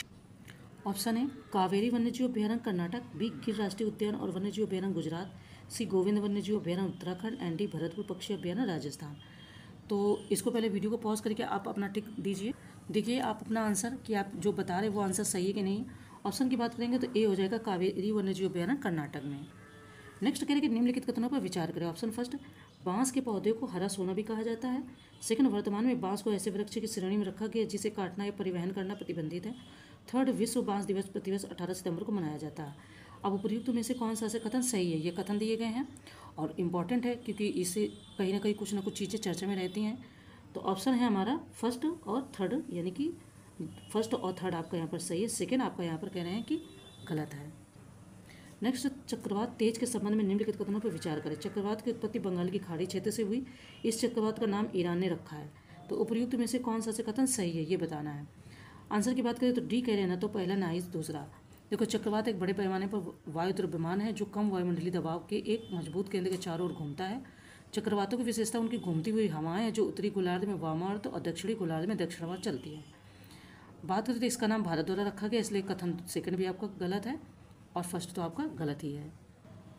ऑप्शन है कावेरी वन्यजीव अभ्यारण्य कर्नाटक, बी गिर राष्ट्रीय उद्यान और वन्यजीव अभ्यारण्य गुजरात, सी गोविंद वन्यजीव अभ्यारण्य उत्तराखंड एंड डी भरतपुर पक्षी अभ्यारण्य राजस्थान। तो इसको पहले वीडियो को पॉज करके आप अपना टिक दीजिए, देखिए आप अपना आंसर कि आप जो बता रहे हैं वो आंसर सही है कि नहीं। ऑप्शन की बात करेंगे तो ए हो जाएगा कावेरी वन्यजीव अभ्यारण्य कर्नाटक में। नेक्स्ट कह रहे हैं कि निम्नलिखित कथनों पर विचार करें। ऑप्शन फर्स्ट, बांस के पौधे को हरा सोना भी कहा जाता है। सेकंड, वर्तमान में बांस को ऐसे वृक्ष की श्रेणी में रखा गया जिसे काटना या परिवहन करना प्रतिबंधित है। थर्ड, विश्व बांस दिवस प्रतिवर्ष अठारह सितंबर को मनाया जाता है। अब उपयुक्त में से कौन सा से कथन सही है, ये कथन दिए गए हैं और इम्पॉर्टेंट है क्योंकि इससे कहीं ना कहीं कुछ ना कुछ चीज़ें चर्चा में रहती हैं। तो ऑप्शन है हमारा फर्स्ट और थर्ड, यानी कि फर्स्ट और थर्ड आपका यहाँ पर सही है, सेकेंड आपका यहाँ पर कह रहे हैं कि गलत है। नेक्स्ट, चक्रवात तेज के संबंध में निम्नलिखित कथनों पर विचार करें। चक्रवात की उत्पत्ति बंगाल की खाड़ी क्षेत्र से हुई। इस चक्रवात का नाम ईरान ने रखा है। तो उपयुक्त में से कौन सा से कथन सही है ये बताना है। आंसर की बात करें तो डी कह रहे हैं ना, तो पहला ना ही दूसरा। देखो चक्रवात एक बड़े पैमाने पर वायु द्रव्यमान है जो कम वायुमंडलीय दबाव के एक मजबूत केंद्र के चारों ओर घूमता है। चक्रवातों की विशेषता उनकी घूमती हुई हवाएं हैं जो उत्तरी गोलार्ध में वामावर्त और दक्षिणी गोलार्ध में दक्षिणावर्त चलती है। बात करें तो इसका नाम भारत द्वारा रखा गया, इसलिए कथन सेकंड भी आपका गलत है और फर्स्ट तो आपका गलत ही है।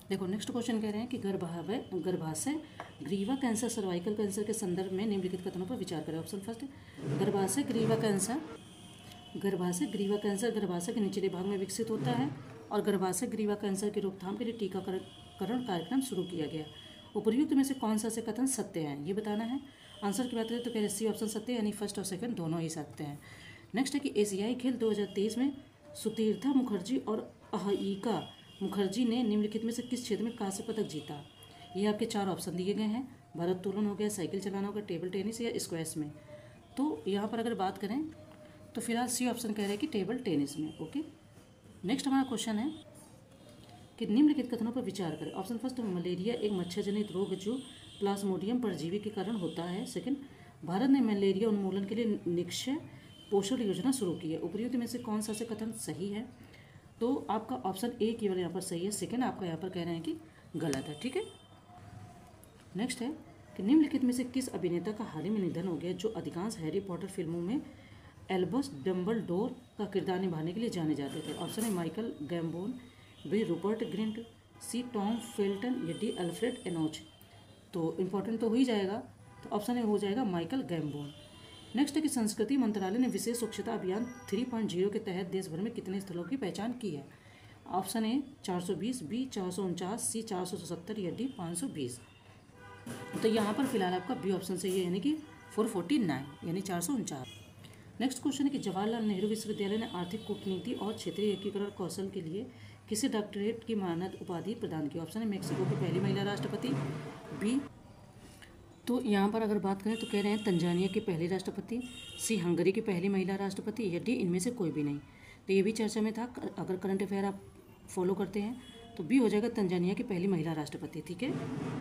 देखो नेक्स्ट क्वेश्चन कह रहे हैं कि गर्भाशय गर्भाशय ग्रीवा कैंसर सर्वाइकल कैंसर के संदर्भ में निम्नलिखित कथनों पर विचार करें। ऑप्शन फर्स्ट, गर्भाशय ग्रीवा कैंसर गर्भाशय ग्रीवा कैंसर गर्भाशय के निचले भाग में विकसित होता है और गर्भाशय ग्रीवा कैंसर की रोकथाम के लिए टीकाकरण कार्यक्रम शुरू किया गया। उपर्युक्त में से कौन सा से कथन सत्य है, ये बताना है। आंसर की बात करें तो कह रहे सी ऑप्शन सत्य, यानी फर्स्ट और सेकंड दोनों ही सत्य हैं। नेक्स्ट है कि एशियाई खेल दो हज़ार तेईस में सुतीर्था मुखर्जी और अहिका मुखर्जी ने निम्नलिखित में से किस क्षेत्र में कांस्य पदक जीता। ये आपके चार ऑप्शन दिए गए हैं, भारोत्तोलन हो गया, साइकिल चलाना होगा, टेबल टेनिस या स्क्वैश में। तो यहाँ पर अगर बात करें तो फिलहाल सी ऑप्शन कह रहे हैं कि टेबल टेनिस में। ओके, नेक्स्ट हमारा क्वेश्चन है कि निम्नलिखित कथनों पर विचार करें। ऑप्शन फर्स्ट, मलेरिया एक मच्छर जनित रोग जो प्लाज्मोडियम परजीवी के कारण होता है। सेकंड, भारत ने मलेरिया उन्मूलन के लिए निक्षय पोषण योजना शुरू की है। उपर्युक्त में से कौन सा से कथन सही है, तो आपका ऑप्शन ए केवल यहाँ पर सही है, सेकंड आपका यहाँ पर कह रहे हैं कि गलत है। ठीक है, नेक्स्ट है कि निम्नलिखित में से किस अभिनेता का हाल ही में निधन हो गया जो अधिकांश हैरी पॉटर फिल्मों में एल्बस डम्बलडोर का किरदार निभाने के लिए जाने जाते थे। ऑप्शन है Michael Gambon, B Rupert Grint, C Tom Felton या डी अल्फ्रेड एनोच। तो इम्पोर्टेंट तो हो ही जाएगा, तो ऑप्शन ए हो जाएगा माइकल गैम्बोन। नेक्स्ट है कि संस्कृति मंत्रालय ने विशेष स्वच्छता अभियान थ्री पॉइंट जीरो के तहत देश भर में कितने स्थलों की पहचान की है। ऑप्शन ए चार सौ बीस, बी चार सौ उनचास, सी चार सौ सत्तर या डी पाँच सौ बीस। तो यहाँ पर फिलहाल आपका बी ऑप्शन सही है, यानी कि चार सौ उनचास यानी चार सौ उनचास। नेक्स्ट क्वेश्चन है कि जवाहरलाल नेहरू विश्वविद्यालय ने आर्थिक कूटनीति और क्षेत्रीय एकीकरण कौशल के लिए किसे डॉक्टरेट की मानद उपाधि प्रदान की। ऑप्शन है मेक्सिको की पहली महिला राष्ट्रपति, बी तो यहाँ पर अगर बात करें तो कह रहे हैं तंजानिया की पहली राष्ट्रपति, सी हंगरी की पहली महिला राष्ट्रपति या डी इनमें से कोई भी नहीं। तो ये भी चर्चा में था, अगर करंट अफेयर आप फॉलो करते हैं तो बी हो जाएगा तंजानिया की पहली महिला राष्ट्रपति। ठीक है,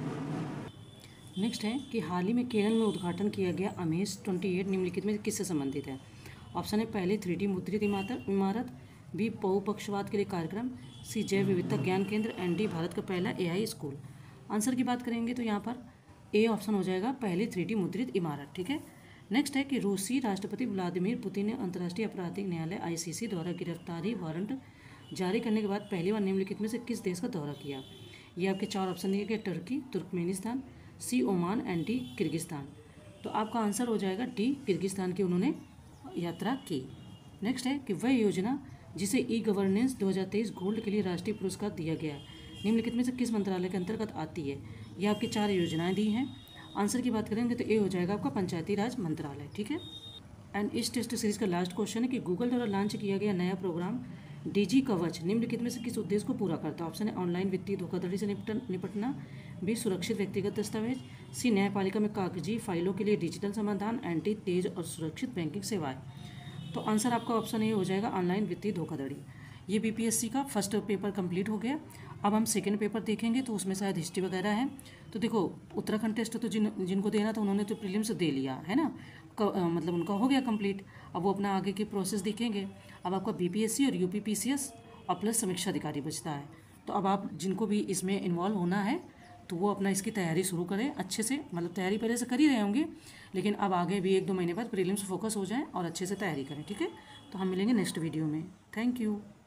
नेक्स्ट है कि हाल ही में केरल में उद्घाटन किया गया अमेज अट्ठाईस निम्नलिखित में किससे संबंधित है। ऑप्शन है पहले थ्री डी मुद्रित इमारत, बी बहुपक्षवाद के लिए कार्यक्रम, सी जैव विविधता ज्ञान केंद्र एंड डी भारत का पहला एआई स्कूल। आंसर की बात करेंगे तो यहाँ पर ए ऑप्शन हो जाएगा पहली थ्री डी मुद्रित इमारत। ठीक है, नेक्स्ट है कि रूसी राष्ट्रपति व्लादिमीर पुतिन ने अंतर्राष्ट्रीय आपराधिक न्यायालय आईसीसी द्वारा गिरफ्तारी वारंट जारी करने के बाद पहली बार निम्नलिखित में से किस देश का दौरा किया। ये आपके चार ऑप्शन दिए गए, Turkey, Turkmenistan, C Oman and D Kyrgyzstan. तो आपका आंसर हो जाएगा डी किर्गिस्तान की उन्होंने यात्रा की। नेक्स्ट है कि वह योजना जिसे ई गवर्नेंस दो हज़ार तेईस गोल्ड के लिए राष्ट्रीय पुरस्कार दिया गया है निम्नलिखित में से किस मंत्रालय के अंतर्गत आती है। ये आपकी चार योजनाएं दी हैं। आंसर की बात करेंगे तो ए हो जाएगा आपका पंचायती राज मंत्रालय। ठीक है, एंड इस टेस्ट सीरीज का लास्ट क्वेश्चन है कि गूगल द्वारा लॉन्च किया गया नया प्रोग्राम डीजी कवच निम्नलिखित में से किस उद्देश्य को पूरा करता है। ऑप्शन है ऑनलाइन वित्तीय धोखाधड़ी से निपटना, बी सुरक्षित व्यक्तिगत दस्तावेज, सी न्यायपालिका में कागजी फाइलों के लिए डिजिटल समाधान, एंड डी तेज और सुरक्षित बैंकिंग सेवाएं। तो आंसर आपका ऑप्शन ए हो जाएगा ऑनलाइन वित्तीय धोखाधड़ी। ये बीपीएससी का फर्स्ट पेपर कंप्लीट हो गया। अब हम सेकंड पेपर देखेंगे तो उसमें शायद हिस्ट्री वगैरह है। तो देखो उत्तराखंड टेस्ट तो जिन जिनको देना था उन्होंने तो प्रीलिम्स दे लिया है ना, मतलब उनका हो गया कंप्लीट। अब वो अपना आगे की प्रोसेस देखेंगे। अब आपका बीपीएससी और यूपीपीसीएस और प्लस समीक्षा अधिकारी बचता है। तो अब आप जिनको भी इसमें इन्वॉल्व होना है तो वो अपना इसकी तैयारी शुरू करें अच्छे से, मतलब तैयारी पहले से कर ही रहे होंगे, लेकिन अब आगे भी एक दो महीने बाद प्रीलिम्स फोकस हो जाएं और अच्छे से तैयारी करें। ठीक है, तो हम मिलेंगे नेक्स्ट वीडियो में। Thank you.